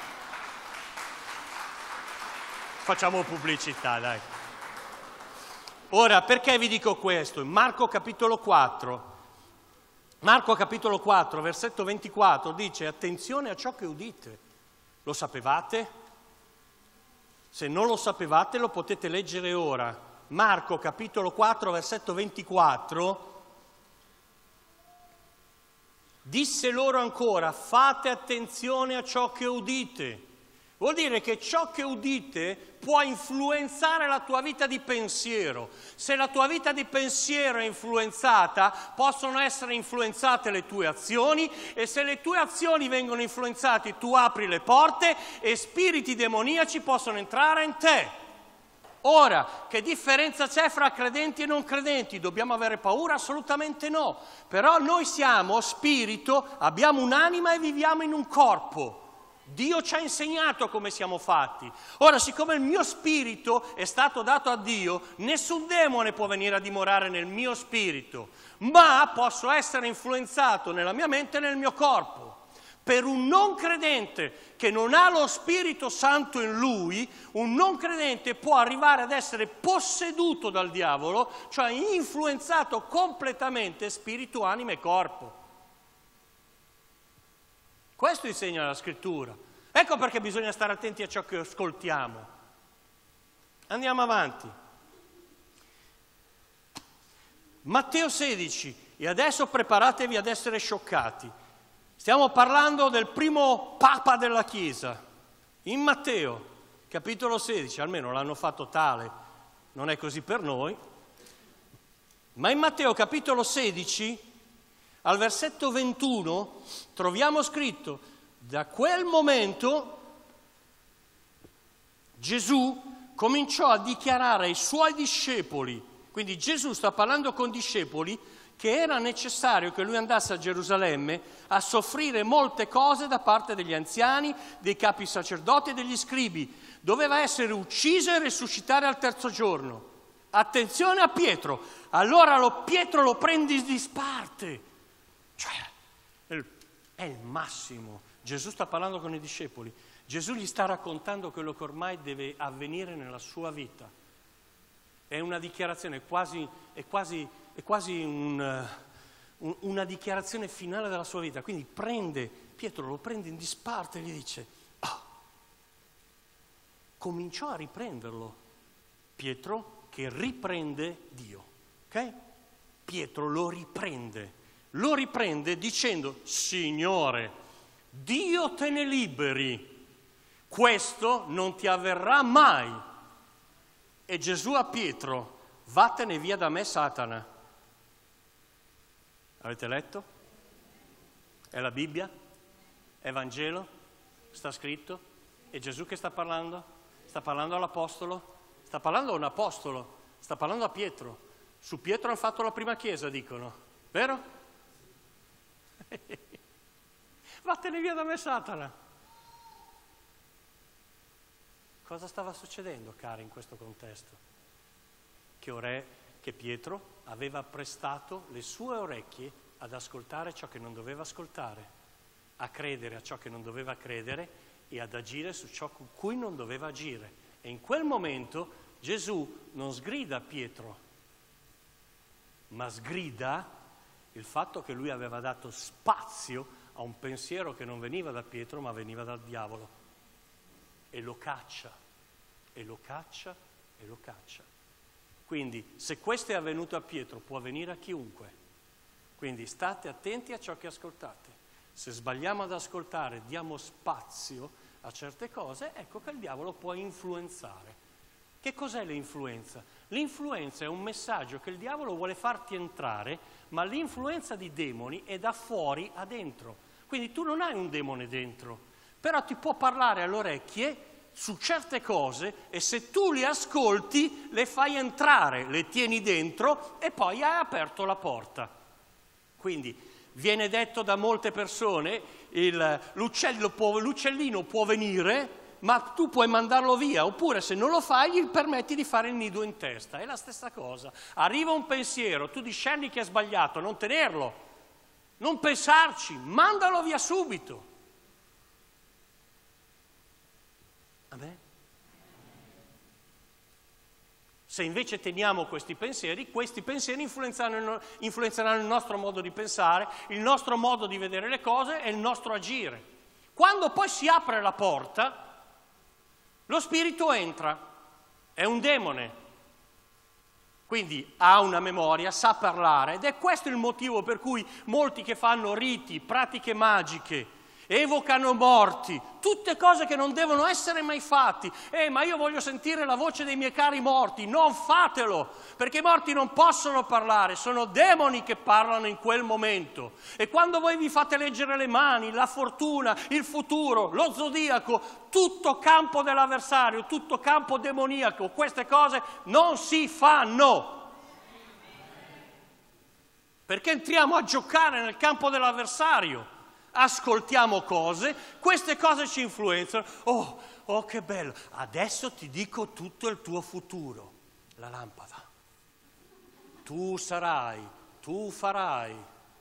Facciamo pubblicità, dai. Ora, perché vi dico questo? In Marco capitolo 4, versetto 24, dice attenzione a ciò che udite. Lo sapevate? Se non lo sapevate lo potete leggere ora. Marco capitolo 4, versetto 24. Disse loro ancora, fate attenzione a ciò che udite. Vuol dire che ciò che udite può influenzare la tua vita di pensiero. Se la tua vita di pensiero è influenzata, possono essere influenzate le tue azioni, e se le tue azioni vengono influenzate, tu apri le porte e spiriti demoniaci possono entrare in te. Ora, che differenza c'è fra credenti e non credenti? Dobbiamo avere paura? Assolutamente no. Però noi siamo spirito, abbiamo un'anima e viviamo in un corpo. Dio ci ha insegnato come siamo fatti. Ora, siccome il mio spirito è stato dato a Dio, nessun demone può venire a dimorare nel mio spirito, ma posso essere influenzato nella mia mente e nel mio corpo. Per un non credente che non ha lo Spirito Santo in lui, un non credente può arrivare ad essere posseduto dal diavolo, cioè influenzato completamente spirito, anima e corpo. Questo insegna la Scrittura. Ecco perché bisogna stare attenti a ciò che ascoltiamo. Andiamo avanti. Matteo 16, e adesso preparatevi ad essere scioccati. Stiamo parlando del primo Papa della Chiesa. In Matteo, capitolo 16, almeno l'hanno fatto tale, non è così per noi, ma in Matteo, capitolo 16, al versetto 21, troviamo scritto: da quel momento Gesù cominciò a dichiarare ai suoi discepoli, quindi Gesù sta parlando con discepoli, che era necessario che lui andasse a Gerusalemme a soffrire molte cose da parte degli anziani, dei capi sacerdoti e degli scribi. Doveva essere ucciso e risuscitare al terzo giorno. Attenzione a Pietro. Allora Pietro lo prende in disparte. Cioè, è il massimo. Gesù sta parlando con i discepoli. Gesù gli sta raccontando quello che ormai deve avvenire nella sua vita. È una dichiarazione, è quasi una dichiarazione finale della sua vita. Quindi Pietro lo prende in disparte e gli dice: cominciò a riprenderlo. Pietro che riprende Dio, ok? Pietro lo riprende dicendo: Signore, Dio te ne liberi, questo non ti avverrà mai. E Gesù a Pietro: vattene via da me, Satana. Avete letto? È la Bibbia? È Vangelo? Sta scritto? È Gesù che sta parlando? Sta parlando all'apostolo? Sta parlando a un apostolo? Sta parlando a Pietro. Su Pietro hanno fatto la prima chiesa, dicono. Vero? Vattene via da me, Satana. Cosa stava succedendo, cari, in questo contesto? Che Pietro aveva prestato le sue orecchie ad ascoltare ciò che non doveva ascoltare, a credere a ciò che non doveva credere e ad agire su ciò con cui non doveva agire. E in quel momento Gesù non sgrida Pietro, ma sgrida il fatto che lui aveva dato spazio a un pensiero che non veniva da Pietro ma veniva dal diavolo. E lo caccia, e lo caccia, e lo caccia. Quindi se questo è avvenuto a Pietro può avvenire a chiunque. Quindi state attenti a ciò che ascoltate. Se sbagliamo ad ascoltare, diamo spazio a certe cose, ecco che il diavolo può influenzare. Che cos'è l'influenza? L'influenza è un messaggio che il diavolo vuole farti entrare, ma l'influenza di demoni è da fuori a dentro. Quindi tu non hai un demone dentro, però ti può parlare alle orecchie su certe cose e se tu li ascolti le fai entrare, le tieni dentro e poi hai aperto la porta. Quindi viene detto da molte persone l'uccellino può venire ma tu puoi mandarlo via, oppure se non lo fai gli permetti di fare il nido in testa. È la stessa cosa. Arriva un pensiero, tu discerni che è sbagliato, non tenerlo, non pensarci, mandalo via subito. Amen? Se invece teniamo questi pensieri influenzeranno il nostro modo di pensare, il nostro modo di vedere le cose e il nostro agire. Quando poi si apre la porta, lo spirito entra, è un demone, quindi ha una memoria, sa parlare ed è questo il motivo per cui molti che fanno riti, pratiche magiche, evocano morti, tutte cose che non devono essere mai fatti. Ma io voglio sentire la voce dei miei cari morti. Non fatelo, perché i morti non possono parlare, sono demoni che parlano in quel momento. E quando voi vi fate leggere le mani, la fortuna, il futuro, lo zodiaco, tutto campo dell'avversario, tutto campo demoniaco, queste cose non si fanno. Perché entriamo a giocare nel campo dell'avversario. ascoltiamo cose, queste cose ci influenzano. Oh, che bello, adesso ti dico tutto il tuo futuro. La lampada. Tu sarai, tu farai.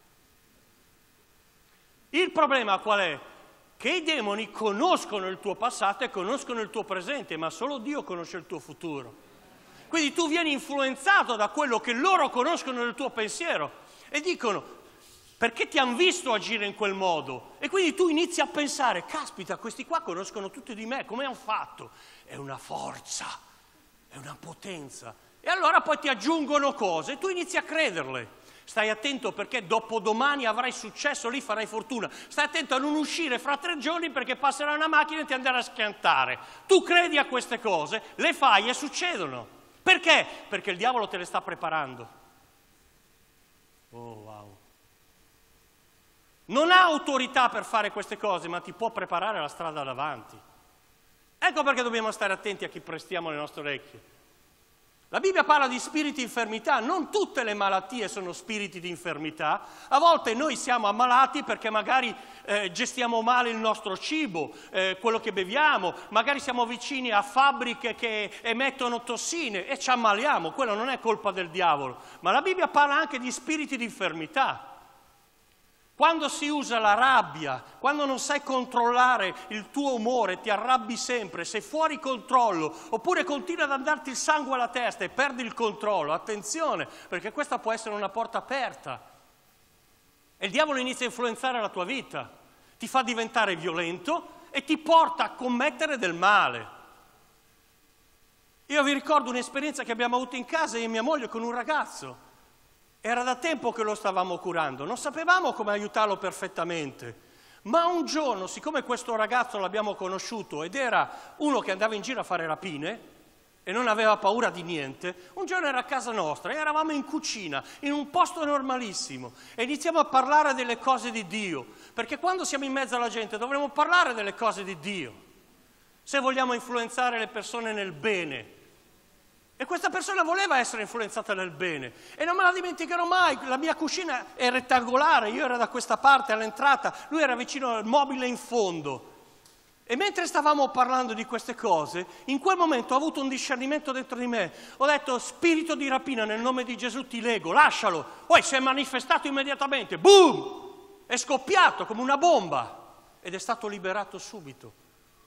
Il problema qual è? Che i demoni conoscono il tuo passato e conoscono il tuo presente, ma solo Dio conosce il tuo futuro. Quindi tu vieni influenzato da quello che loro conoscono del tuo pensiero e dicono: perché ti hanno visto agire in quel modo? E quindi tu inizi a pensare: caspita, questi qua conoscono tutto di me, come hanno fatto? È una forza, è una potenza. E allora poi ti aggiungono cose e tu inizi a crederle. Stai attento perché dopodomani avrai successo, lì farai fortuna. Stai attento a non uscire fra 3 giorni perché passerà una macchina e ti andrà a schiantare. Tu credi a queste cose, le fai e succedono. Perché? Perché il diavolo te le sta preparando. Oh, wow. Non ha autorità per fare queste cose, ma ti può preparare la strada davanti. Ecco perché dobbiamo stare attenti a chi prestiamo le nostre orecchie. La Bibbia parla di spiriti di infermità, non tutte le malattie sono spiriti di infermità, a volte noi siamo ammalati perché magari gestiamo male il nostro cibo, quello che beviamo, magari siamo vicini a fabbriche che emettono tossine e ci ammaliamo, quello non è colpa del diavolo, ma la Bibbia parla anche di spiriti di infermità. Quando si usa la rabbia, quando non sai controllare il tuo umore, ti arrabbi sempre, sei fuori controllo, oppure continua ad andarti il sangue alla testa e perdi il controllo, attenzione, perché questa può essere una porta aperta. E il diavolo inizia a influenzare la tua vita, ti fa diventare violento e ti porta a commettere del male. Io vi ricordo un'esperienza che abbiamo avuto in casa io e mia moglie con un ragazzo. Era da tempo che lo stavamo curando, non sapevamo come aiutarlo perfettamente, ma un giorno, siccome questo ragazzo l'abbiamo conosciuto ed era uno che andava in giro a fare rapine e non aveva paura di niente, un giorno era a casa nostra e eravamo in cucina, in un posto normalissimo, e iniziamo a parlare delle cose di Dio, perché quando siamo in mezzo alla gente dovremmo parlare delle cose di Dio, se vogliamo influenzare le persone nel bene. E questa persona voleva essere influenzata nel bene e non me la dimenticherò mai. La mia cucina è rettangolare, io ero da questa parte all'entrata, lui era vicino al mobile in fondo. E mentre stavamo parlando di queste cose, in quel momento ho avuto un discernimento dentro di me. Ho detto: spirito di rapina, nel nome di Gesù ti lego, lascialo. Poi si è manifestato immediatamente, boom! È scoppiato come una bomba ed è stato liberato subito.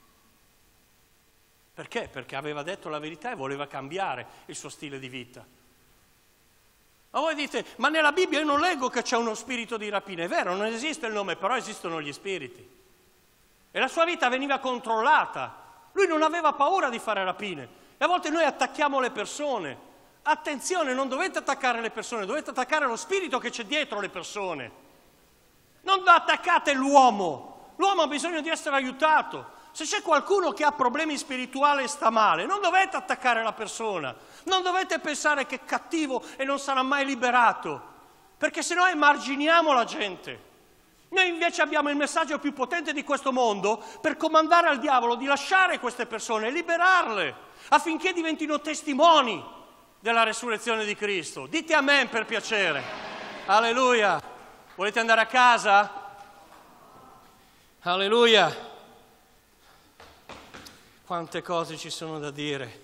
Perché? Perché aveva detto la verità e voleva cambiare il suo stile di vita. Ma voi dite: ma nella Bibbia io non leggo che c'è uno spirito di rapina. È vero, non esiste il nome, però esistono gli spiriti. E la sua vita veniva controllata. Lui non aveva paura di fare rapine. E a volte noi attacchiamo le persone. Attenzione, non dovete attaccare le persone, dovete attaccare lo spirito che c'è dietro le persone. Non attaccate l'uomo. L'uomo ha bisogno di essere aiutato. Se c'è qualcuno che ha problemi spirituali e sta male, non dovete attaccare la persona, non dovete pensare che è cattivo e non sarà mai liberato, perché sennò emarginiamo la gente. Noi invece abbiamo il messaggio più potente di questo mondo per comandare al diavolo di lasciare queste persone e liberarle, affinché diventino testimoni della resurrezione di Cristo. Dite amen per piacere. Alleluia. Volete andare a casa? Alleluia. Quante cose ci sono da dire.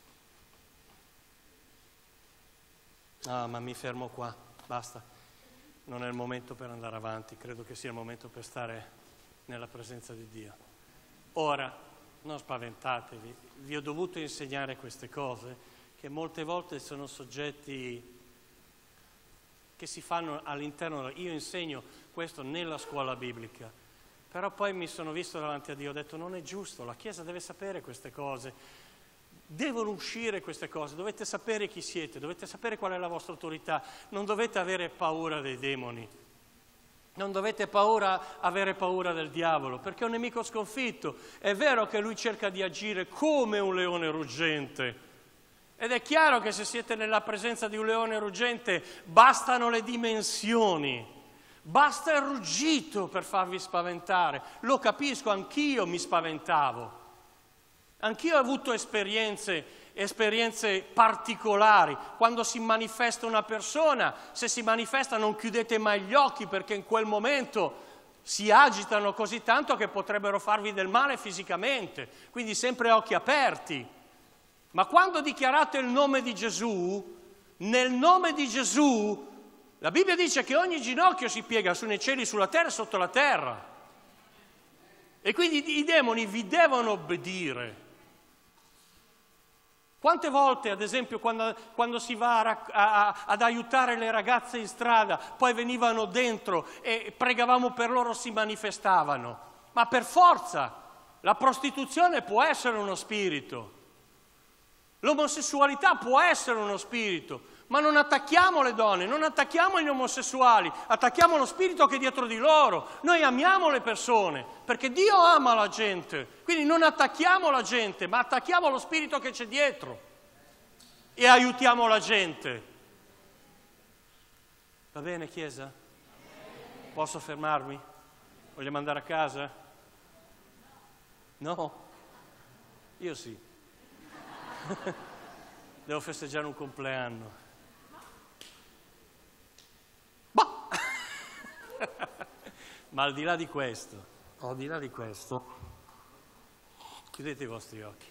Ma mi fermo qua, basta. Non è il momento per andare avanti, credo che sia il momento per stare nella presenza di Dio. Ora, non spaventatevi, vi ho dovuto insegnare queste cose che molte volte sono soggetti che si fanno all'interno. Io insegno questo nella scuola biblica. Però poi mi sono visto davanti a Dio e ho detto: non è giusto, la Chiesa deve sapere queste cose, devono uscire queste cose, dovete sapere chi siete, dovete sapere qual è la vostra autorità, non dovete avere paura dei demoni, non dovete avere paura del diavolo, perché è un nemico sconfitto. È vero che lui cerca di agire come un leone ruggente, ed è chiaro che se siete nella presenza di un leone ruggente bastano le dimensioni. Basta il ruggito per farvi spaventare. Lo capisco, anch'io mi spaventavo. Anch'io ho avuto esperienze particolari. Quando si manifesta una persona, se si manifesta non chiudete mai gli occhi, perché in quel momento si agitano così tanto che potrebbero farvi del male fisicamente, quindi sempre occhi aperti. Ma quando dichiarate il nome di Gesù, nel nome di Gesù, la Bibbia dice che ogni ginocchio si piega su nei cieli, sulla terra e sotto la terra. E quindi i demoni vi devono obbedire. Quante volte, ad esempio, quando si va ad aiutare le ragazze in strada, poi venivano dentro e pregavamo per loro, si manifestavano. Ma per forza, la prostituzione può essere uno spirito, l'omosessualità può essere uno spirito, ma non attacchiamo le donne, non attacchiamo gli omosessuali, attacchiamo lo spirito che è dietro di loro. Noi amiamo le persone, perché Dio ama la gente, quindi non attacchiamo la gente, ma attacchiamo lo spirito che c'è dietro e aiutiamo la gente. Va bene, Chiesa? Posso fermarmi? Vogliamo andare a casa? No? Io sì. Devo festeggiare un compleanno. Ma al di là di questo, chiudete i vostri occhi.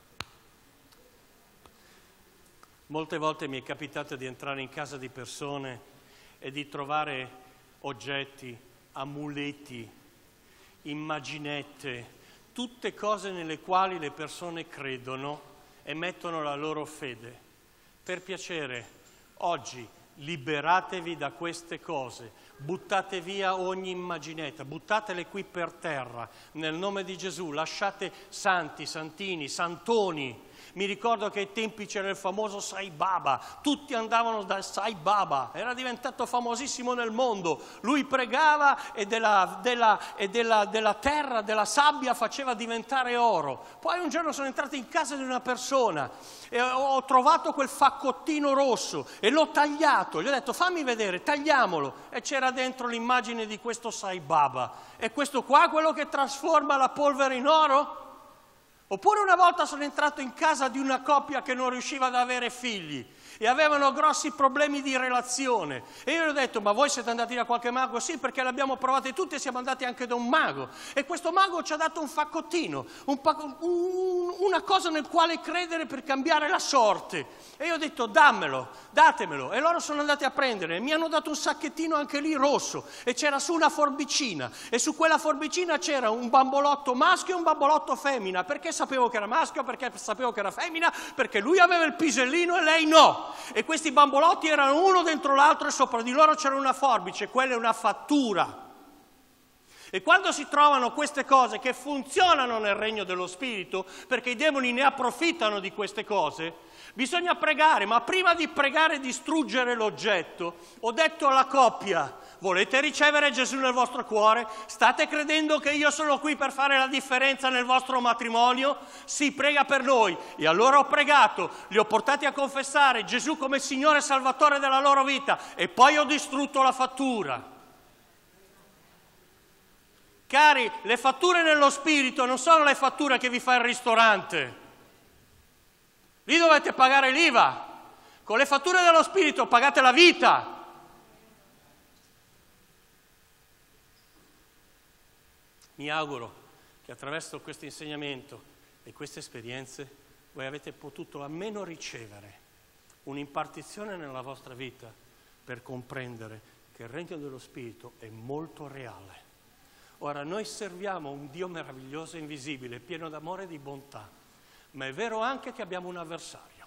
Molte volte mi è capitato di entrare in casa di persone e di trovare oggetti, amuleti, immaginette, tutte cose nelle quali le persone credono e mettono la loro fede. Per piacere, oggi liberatevi da queste cose. Buttate via ogni immaginetta, buttatele qui per terra, nel nome di Gesù, lasciate santi, santini, santoni. Mi ricordo che ai tempi c'era il famoso Sai Baba, tutti andavano da Sai Baba, era diventato famosissimo nel mondo. Lui pregava e della terra, della sabbia faceva diventare oro. Poi un giorno sono entrato in casa di una persona e ho trovato quel faccottino rosso e l'ho tagliato, gli ho detto fammi vedere, tagliamolo, e c'era dentro l'immagine di questo Sai Baba. E questo qua è quello che trasforma la polvere in oro? Oppure una volta sono entrato in casa di una coppia che non riusciva ad avere figli e avevano grossi problemi di relazione. E io gli ho detto, ma voi siete andati da qualche mago? Sì, perché l'abbiamo provate tutte e siamo andati anche da un mago. E questo mago ci ha dato un faccottino, una cosa nel quale credere per cambiare la sorte. E io ho detto, datemelo. E loro sono andati a prendere e mi hanno dato un sacchettino anche lì rosso e c'era su una forbicina. E su quella forbicina c'era un bambolotto maschio e un bambolotto femmina. Perché sapevo che era maschio? Perché sapevo che era femmina? Perché lui aveva il pisellino e lei no. E questi bambolotti erano uno dentro l'altro e sopra di loro c'era una forbice, quella è una fattura. E quando si trovano queste cose che funzionano nel regno dello spirito, perché i demoni ne approfittano di queste cose, bisogna pregare, ma prima di pregare e distruggere l'oggetto, ho detto alla coppia, volete ricevere Gesù nel vostro cuore? State credendo che io sono qui per fare la differenza nel vostro matrimonio? Sì, prega per noi. E allora ho pregato, li ho portati a confessare Gesù come Signore e Salvatore della loro vita e poi ho distrutto la fattura. Cari, le fatture nello spirito non sono le fatture che vi fa il ristorante. Lì dovete pagare l'IVA. Con le fatture dello spirito pagate la vita. Mi auguro che attraverso questo insegnamento e queste esperienze voi avete potuto almeno ricevere un'impartizione nella vostra vita per comprendere che il regno dello spirito è molto reale. Ora, noi serviamo un Dio meraviglioso e invisibile, pieno d'amore e di bontà, ma è vero anche che abbiamo un avversario,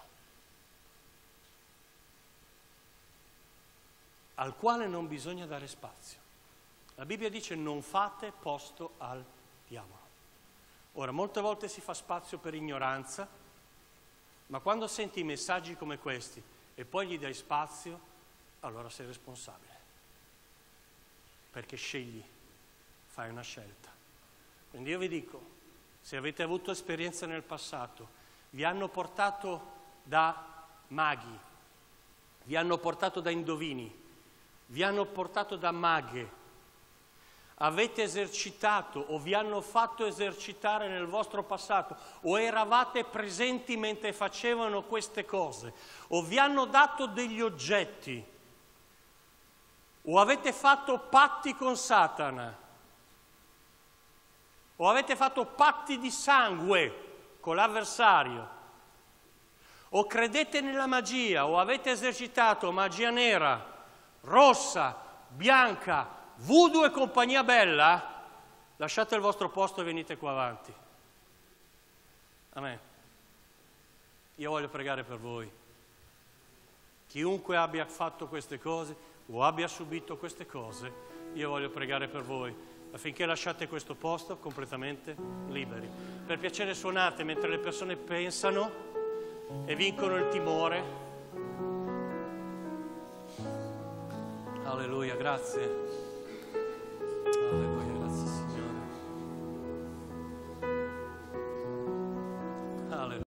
al quale non bisogna dare spazio. La Bibbia dice non fate posto al diavolo. Ora, molte volte si fa spazio per ignoranza, ma quando senti messaggi come questi e poi gli dai spazio, allora sei responsabile, perché scegli. Fai una scelta. Quindi io vi dico, se avete avuto esperienze nel passato, vi hanno portato da maghi, vi hanno portato da indovini, vi hanno portato da maghe, avete esercitato o vi hanno fatto esercitare nel vostro passato o eravate presenti mentre facevano queste cose o vi hanno dato degli oggetti o avete fatto patti con Satana, o avete fatto patti di sangue con l'avversario, o credete nella magia, o avete esercitato magia nera, rossa, bianca, voodoo e compagnia bella, lasciate il vostro posto e venite qua avanti. Amen. Io voglio pregare per voi. Chiunque abbia fatto queste cose o abbia subito queste cose, io voglio pregare per voi affinché lasciate questo posto completamente liberi. Per piacere suonate mentre le persone pensano e vincono il timore. Alleluia, grazie.